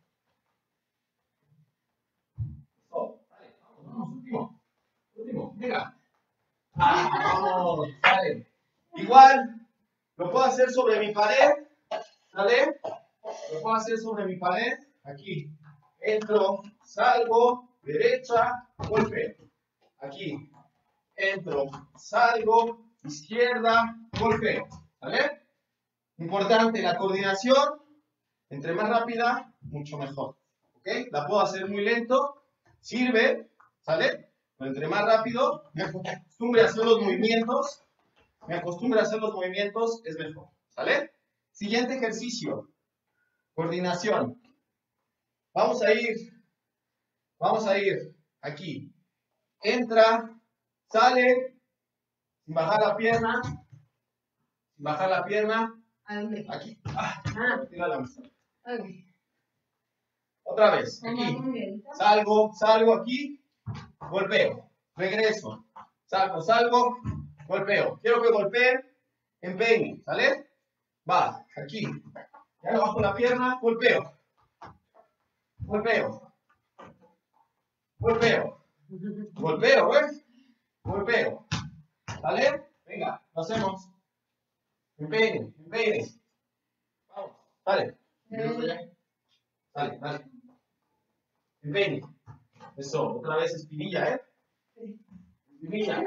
Eso, vale, vamos, vamos, último. Último, venga. Ah, vamos, vale. Igual, lo puedo hacer sobre mi pared, ¿sale? Lo puedo hacer sobre mi pared, aquí. Entro, salgo, derecha, golpeo. Aquí. Entro, salgo, izquierda, golpeo. ¿Vale? Importante, la coordinación, entre más rápida, mucho mejor. ¿Ok? La puedo hacer muy lento, sirve, ¿sale? Pero entre más rápido, me acostumbre a hacer los movimientos, me acostumbre a hacer los movimientos, es mejor. ¿Sale? Siguiente ejercicio, coordinación. Vamos a ir, vamos a ir aquí. Entra, sale, sin bajar la pierna, sin bajar la pierna, ¿A dónde? aquí. Ah, Ah, tira la mesa. ok. Otra vez, Como aquí. un dedito. Salgo, salgo aquí, golpeo, regreso, salgo, salgo, golpeo. Quiero que golpeen, empeine, ¿sale? Va, aquí. Ya no bajo la pierna, golpeo. Golpeo. Golpeo. Golpeo, ¿ves? Golpeo. ¿Vale? Venga, lo hacemos. Empeine, empeine. Vamos, dale. Dale, dale. Empeine. Eso, otra vez espinilla, ¿eh? Espinilla.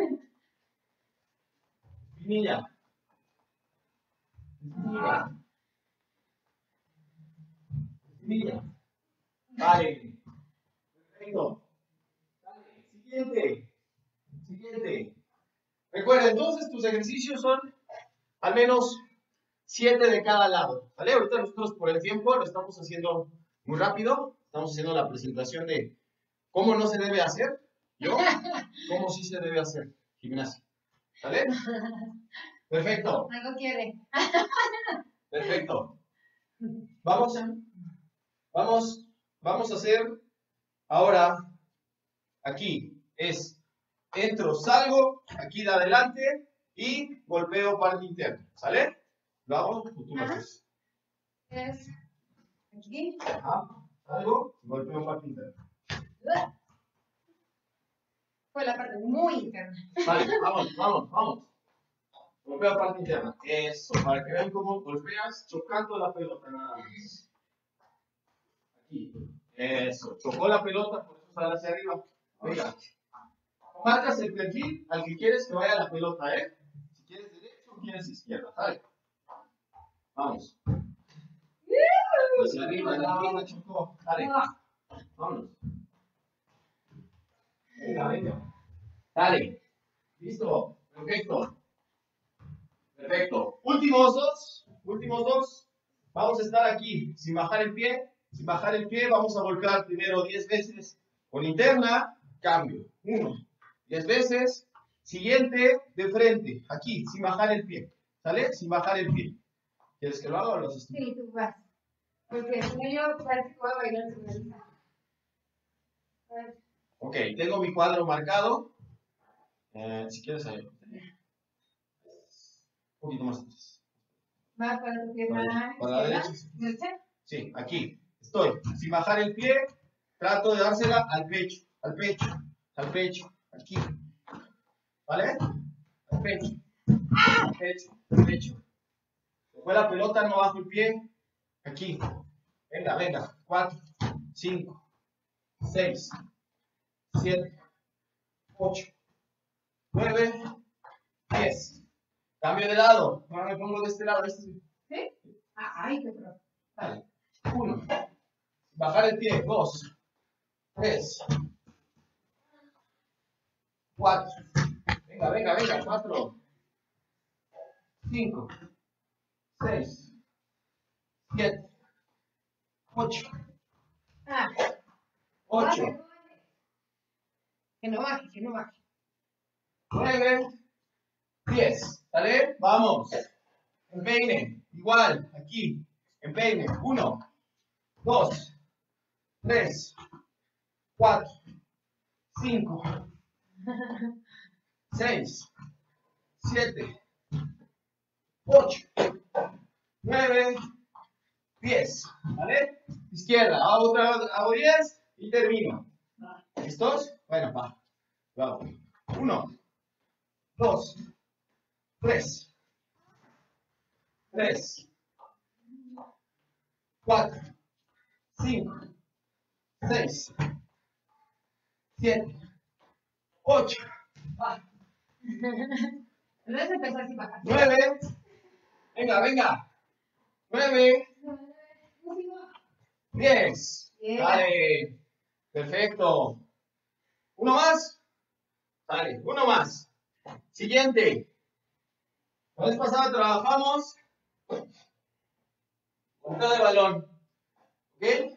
Espinilla. Espinilla. Espinilla. Vale. Perfecto. Dale. Siguiente. Siguiente. Recuerda, entonces tus ejercicios son al menos siete de cada lado. ¿Vale? Ahorita nosotros por el tiempo lo estamos haciendo muy rápido. Estamos haciendo la presentación de cómo no se debe hacer. Yo, cómo sí se debe hacer. Gimnasia. ¿Vale? Perfecto. Algo quiere. Perfecto. Vamos a, vamos, vamos a hacer ahora aquí. Es entro, salgo, aquí de adelante y golpeo parte interna. ¿Sale? ¿Lo hago o tú lo haces? Es Aquí. Ajá. Salgo, golpeo parte interna. Fue la parte muy interna. Vale, vamos, vamos, vamos. Golpeo parte interna. Eso, para que vean cómo golpeas chocando la pelota nada más. Aquí. Eso, chocó la pelota, por eso sale hacia arriba. Venga. Marcas el perfil al que quieres que vaya la pelota, ¿eh? Si quieres derecho o quieres izquierda, ¿sabes? Vamos. Hacia arriba, ya la chocó. Dale. Vámonos. Venga, venga. Dale. Listo. Perfecto. Perfecto. Últimos dos. Últimos dos. Vamos a estar aquí sin bajar el pie. Sin bajar el pie vamos a golpear primero diez veces con interna. Cambio. Uno. diez veces. Siguiente de frente. Aquí, sin bajar el pie. ¿Sale? Sin bajar el pie. ¿Quieres que lo haga o lo haces tú? Sí, tú vas. Porque si no yo parece que voy a bailar sin realizar. Ok, tengo mi cuadro marcado. Eh, si quieres, ahí. Un poquito más atrás. Va para tu pierna Para- para la izquierda. derecha. ¿Derecha? Sí, aquí. Estoy. Sin bajar el pie, trato de dársela al pecho, al pecho, al pecho, aquí. ¿Vale? Al pecho, al pecho, al pecho. Después la pelota, no bajo el pie. Aquí. Venga, venga. Cuatro, cinco, seis, siete, ocho, nueve, diez. Cambio de lado. Ahora me pongo de este lado. Este es- ¿Sí? Ah, ay, qué pro. Vale. Uno. Bajar el pie. Dos. Tres. Cuatro. Venga, venga, venga. Cuatro. Cinco. Seis. Siete. Ocho. Ah, Ocho. baje, que no baje, que no baje. Nueve. Diez. ¿Sale? Vamos. Empeine. Igual. Aquí. Empeine. Uno. Dos. Tres. Cuatro. Cinco. Seis. Siete. Ocho. Nueve. Diez. ¿Vale? Izquierda. Hago otra vez. Hago diez y termino. ¿Listos? Bueno, va. Vamos. Uno. Dos. Tres. Tres. Cuatro. Cinco. Seis. Siete. Ocho. Ah, Entonces empezar sin bajar. nueve. Venga, venga. Nueve. Diez. Bien. Dale. Perfecto. ¿Uno más? Dale, uno más. Siguiente. La vez pasada trabajamos golpeo de balón. ¿Ok?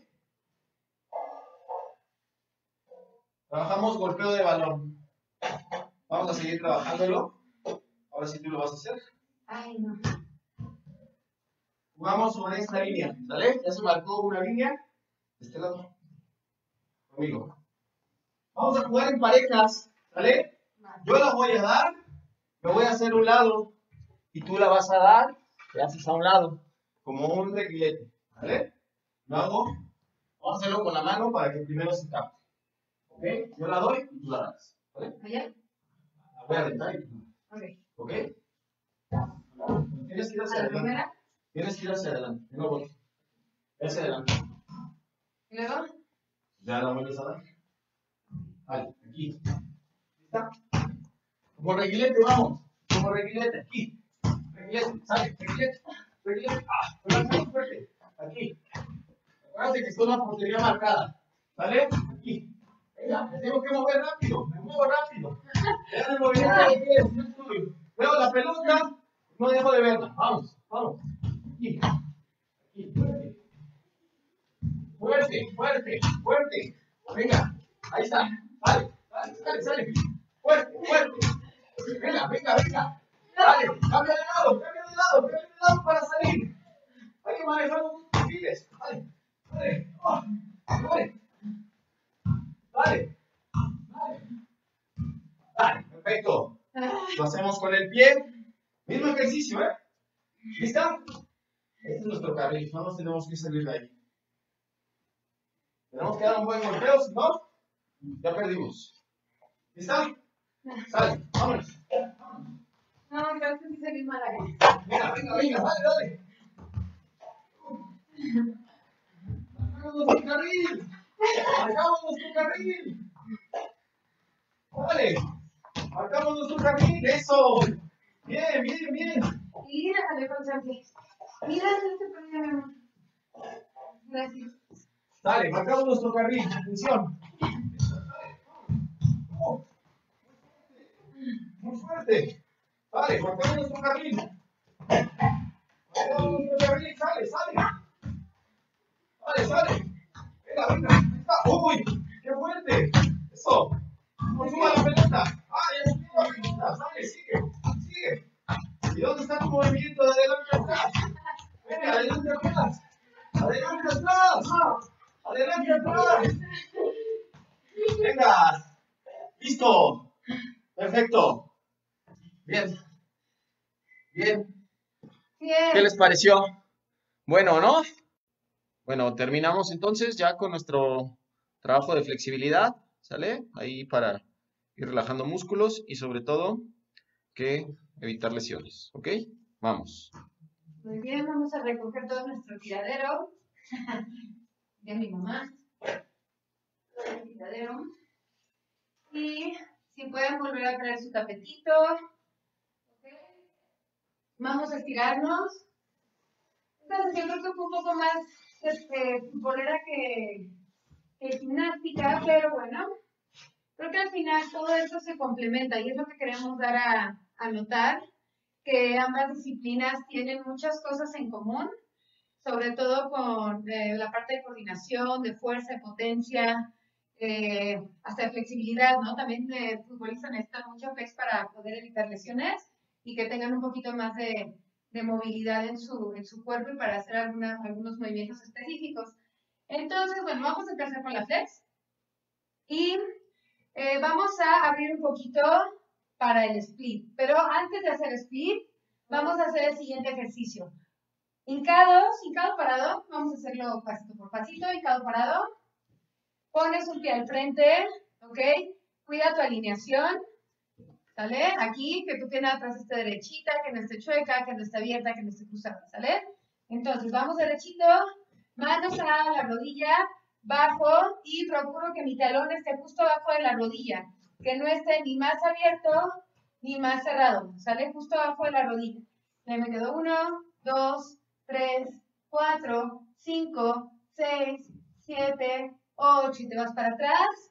Trabajamos golpeo de balón. Vamos a seguir trabajándolo. Ahora sí tú lo vas a hacer. Ay, no. Jugamos sobre esta línea. ¿Sale? Ya se marcó una línea. De este lado. Conmigo. Vamos a jugar en parejas. ¿Sale? Yo la voy a dar. Me voy a hacer un lado. Y tú la vas a dar. Te haces a un lado. Como un reguilete. ¿Vale? Lo hago. Vamos a hacerlo con la mano para que primero se capte. ¿Ok? Yo la doy y tú la das. ¿Vale? ¿Allá? La voy a aventar y tú. Ok. ¿Ok? Tienes que ir hacia ¿A la adelante. primera? Tienes que ir hacia adelante. No voy. Hacia adelante. ¿Y luego? Ya la vuelves a dar. Vale, aquí. ¿Lista? Como reguilete, vamos. Como reguilete, aquí. Reguilete, sale, reguilete, reguilete. Ah, pero más fuerte. Aquí. Acuérdate que está una portería marcada. ¿Sale? Aquí. Venga, me tengo que mover rápido. Me muevo rápido. Vean el movimiento de pies, no es tuyo. Veo la pelota, no dejo de verla. Vamos, vamos. Aquí. Aquí, fuerte. Fuerte, fuerte, fuerte. Venga, ahí está. Sale, sale, sale, sale. Fuerte, fuerte. Venga, venga, venga. Dale, cambia de lado, cambia de lado, cambia de lado para salir. Hay que manejar los perfiles. Dale, dale, oh, dale. Dale, dale. Dale, perfecto. Lo hacemos con el pie. Mismo ejercicio, ¿eh? ¿Lista? Este es nuestro carril, no nos tenemos que salir de ahí. Tenemos que dar un buen golpeo, si no, ya perdimos. ¿Lista? Sale, vámonos. No, creo que sí se mal ahí. Venga, venga, venga, dale, dale. ¡Marcamos nuestro carril! ¡Marcamos nuestro carril! ¡Dale! ¡Marcamos nuestro carril! ¡Eso! Bien, bien, bien. Mírale, concentre. Mira, este problema. Gracias. Dale, marcamos nuestro carril. Atención. Oh. Muy fuerte. Dale, marcamos nuestro carril. Marcamos nuestro carril. Sale, sale. Sale, sale. Venga, venga. Está. Uy, qué fuerte. Eso. No suba la pelota. Ah, ya subió la pelota. Sale, sigue. Sigue. ¿Y dónde está tu movimiento de adelante atrás? Venga, adelante atrás. Adelante atrás. Adelante atrás. Venga. Listo. Perfecto. Bien. Bien. Bien. ¿Qué les pareció? Bueno, ¿no? Bueno, terminamos entonces ya con nuestro trabajo de flexibilidad, ¿sale? Ahí para ir relajando músculos y sobre todo que evitar lesiones, ¿ok? Vamos. Muy bien, vamos a recoger todo nuestro tiradero. De mi mamá. El tiradero. Y si pueden volver a traer su tapetito. ¿Okay? Vamos a estirarnos. Entonces yo creo que fue un poco más este, futbolera que, que gimnástica, pero bueno, creo que al final todo esto se complementa y es lo que queremos dar a, a notar, que ambas disciplinas tienen muchas cosas en común, sobre todo con eh, la parte de coordinación, de fuerza, de potencia, eh, hasta de flexibilidad, ¿no? También de futbolistas necesitan mucho flex para poder evitar lesiones y que tengan un poquito más de, de movilidad en su, en su cuerpo y para hacer alguna, algunos movimientos específicos. Entonces, bueno, vamos a empezar con la flex y eh, vamos a abrir un poquito para el split, pero antes de hacer split, vamos a hacer el siguiente ejercicio. Hincados, hincado parado, vamos a hacerlo pasito por pasito, hincado parado. Pones un pie al frente, ¿ok? Cuida tu alineación, ¿sale? Aquí, que tu pierna atrás esté derechita, que no esté chueca, que no esté abierta, que no esté cruzada, ¿sale? Entonces, vamos derechito, manos a la rodilla, bajo, y procuro que mi talón esté justo abajo de la rodilla, que no esté ni más abierto ni más cerrado, ¿sale? Justo abajo de la rodilla. Me quedo uno, dos, tres, cuatro, cinco, seis, siete, ocho, y te vas para atrás.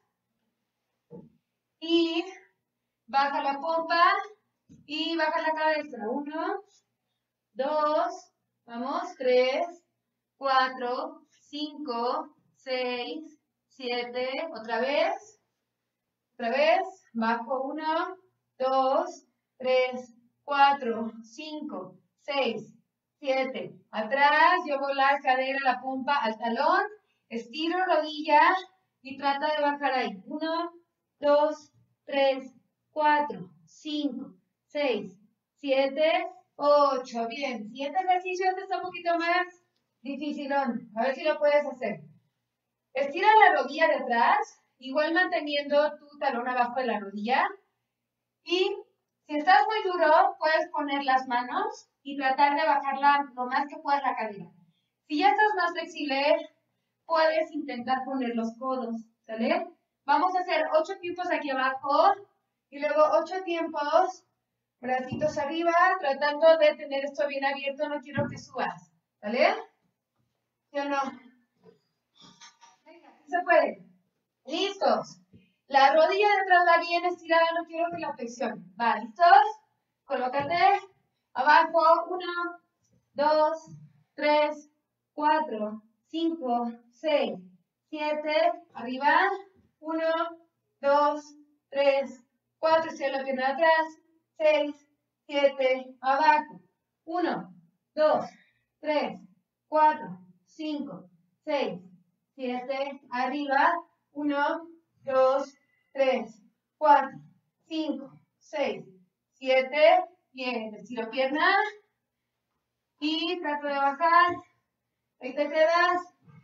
Y baja la pompa y baja la cabeza. Uno, dos, vamos, tres, cuatro, cinco, seis, siete, otra vez, otra vez, bajo uno, dos, tres, cuatro, cinco, seis, siete, atrás, llevo la cadera, la pompa al talón, estiro rodilla y trata de bajar ahí. uno, dos, tres, cuatro, cinco, seis, siete, ocho. Bien, siguiente ejercicio, este está un poquito más dificilón. A ver si lo puedes hacer. Estira la rodilla de atrás, igual manteniendo tu talón abajo de la rodilla. Y si estás muy duro, puedes poner las manos y tratar de bajarla lo más que puedas la cadera. Si ya estás más flexible, puedes intentar poner los codos, ¿sale? Vamos a hacer ocho tiempos aquí abajo y luego ocho tiempos, bracitos arriba, tratando de tener esto bien abierto, no quiero que subas, ¿sale? ¿Sí o no? Venga, ¿sí se puede? ¿Listos? La rodilla de atrás va bien estirada, no quiero que la flexione. ¿Va? ¿Listos? Colócate abajo, uno, dos, tres, cuatro, cinco, seis, siete, arriba, uno, dos, tres, cuatro, estira la pierna de atrás, seis, siete, abajo, uno, dos, tres, cuatro, cinco, seis, siete, arriba, uno, dos, tres, cuatro, cinco, seis, siete, bien, estiro pierna y trato de bajar, ahí te quedas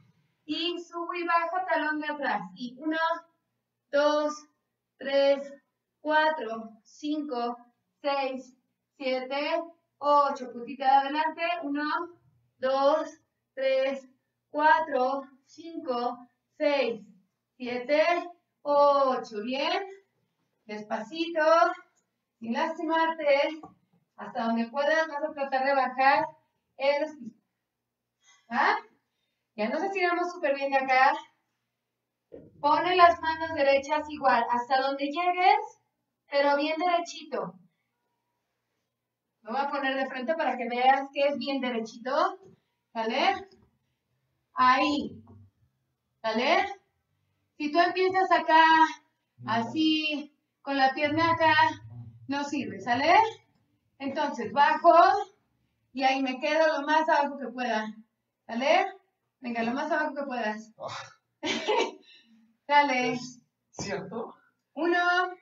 Y subo y bajo talón de atrás. Y uno, dos, tres, cuatro, cinco, seis, siete, ocho. Puntita de adelante. uno, dos, tres, cuatro, cinco, seis, siete, ocho. Bien. Despacito. Sin lastimarte. Hasta donde puedas vas a tratar de bajar el piso. ¿Ah? Ya nos estiramos súper bien de acá. Pone las manos derechas igual, hasta donde llegues, pero bien derechito. Lo voy a poner de frente para que veas que es bien derechito. ¿Vale? Ahí. ¿Vale? Si tú empiezas acá, así, con la pierna acá, no sirve, ¿sale? Entonces, bajo y ahí me quedo lo más abajo que pueda. ¿Sale? Venga, lo más abajo que puedas. Dale. ¿Es cierto? Uno,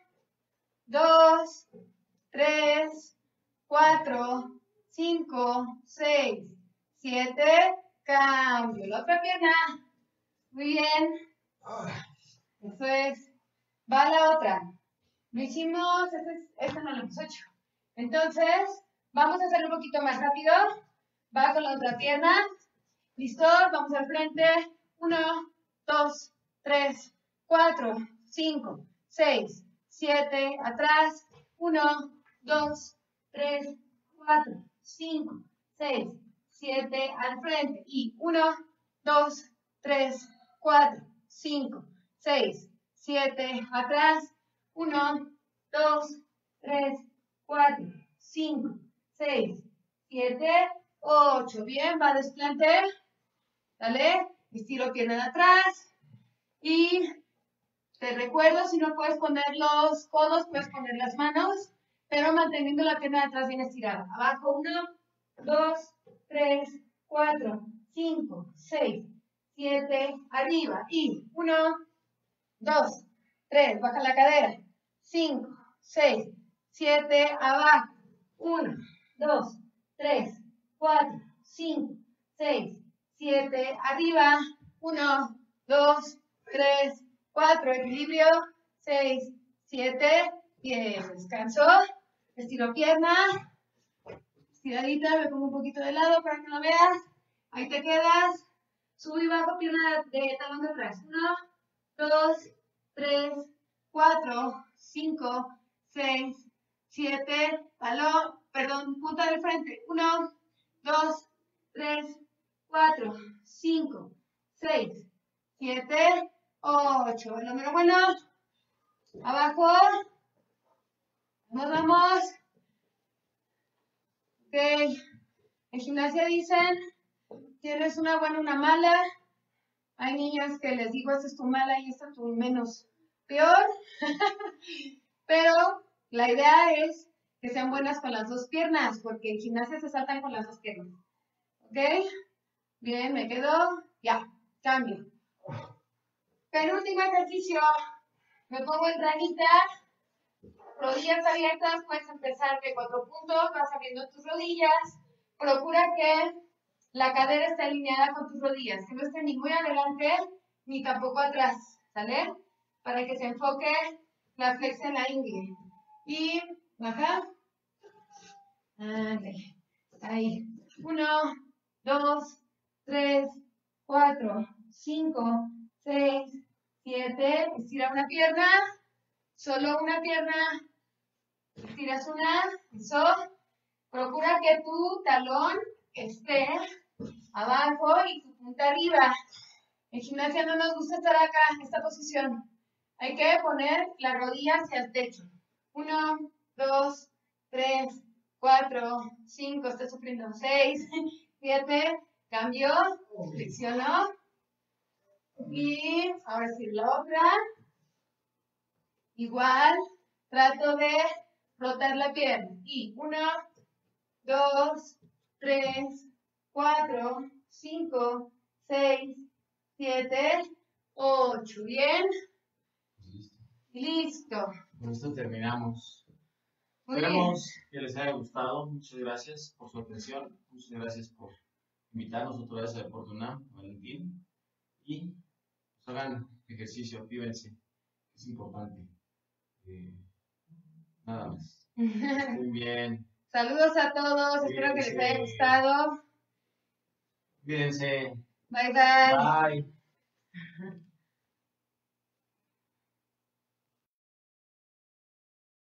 dos, tres, cuatro, cinco, seis, siete. Cambio. La otra pierna. Muy bien. Eso es. Va la otra. Lo hicimos. Este, es, este no lo hemos hecho. Entonces, vamos a hacerlo un poquito más rápido. Va con la otra pierna. ¿Listo? Vamos al frente. Uno, dos, tres, cuatro, cinco, seis, siete. Atrás. Uno, dos, tres, cuatro, cinco, seis, siete. Al frente. Y uno, dos, tres, cuatro, cinco, seis, siete. Atrás. Uno, dos, tres, cuatro, cinco, seis, siete, ocho. Bien, va desplante. Dale, estiro pierna de atrás. Y te recuerdo, si no puedes poner los codos, puedes poner las manos, pero manteniendo la pierna de atrás bien estirada. Abajo, uno, dos, tres, cuatro, cinco, seis, siete, arriba. Y uno, dos, tres, baja la cadera. cinco, seis, siete, abajo. uno, dos, tres, cuatro, cinco, seis, siete, arriba. uno, dos, tres, cuatro, equilibrio. seis, siete, diez. Descanso. Estiro pierna. Estiradita, me pongo un poquito de lado para que lo veas. Ahí te quedas. Subo y bajo pierna de talón de atrás. uno, dos, tres, cuatro, cinco, seis, siete, talón, perdón, punta del frente. uno, dos, tres, cuatro, cinco, seis, siete, ocho. El número bueno. Abajo. Nos vamos. Ok. En gimnasia dicen, tienes una buena, una mala. Hay niñas que les digo, esta es tu mala y esta es tu menos peor. Pero la idea es que sean buenas con las dos piernas, porque en gimnasia se saltan con las dos piernas. ¿Ok? Bien, me quedo. Ya, cambio. Penúltimo ejercicio. Me pongo en ranita. Rodillas abiertas. Puedes empezar de cuatro puntos. Vas abriendo tus rodillas. Procura que la cadera esté alineada con tus rodillas. Que no esté ni muy adelante ni tampoco atrás. ¿Sale? Para que se enfoque la flexión en la ingle. Y baja. Vale. Ahí. Uno, dos, tres, cuatro, cinco, seis, siete. Estira una pierna. Solo una pierna. Estiras una. Eso. Procura que tu talón esté abajo y tu punta arriba. En gimnasia no nos gusta estar acá, en esta posición. Hay que poner la rodilla hacia el techo. Uno, dos, tres, cuatro, cinco, estoy sufriendo. Seis, siete, cambio, flexiono. Y ahora sí, la otra. Igual, trato de rotar la pierna. Y uno, dos, tres, cuatro, cinco, seis, siete, ocho. Bien. Listo. Con esto terminamos. Muy Esperamos que les haya gustado. Muchas gracias por su atención. Muchas gracias por invitarnos otra vez a Deporte UNAM, Valentín. y pues, hagan ejercicio, actívense, es importante. Eh, nada más. Estén bien. Saludos a todos, espero que les haya gustado. Cuídense. Bye bye. Bye.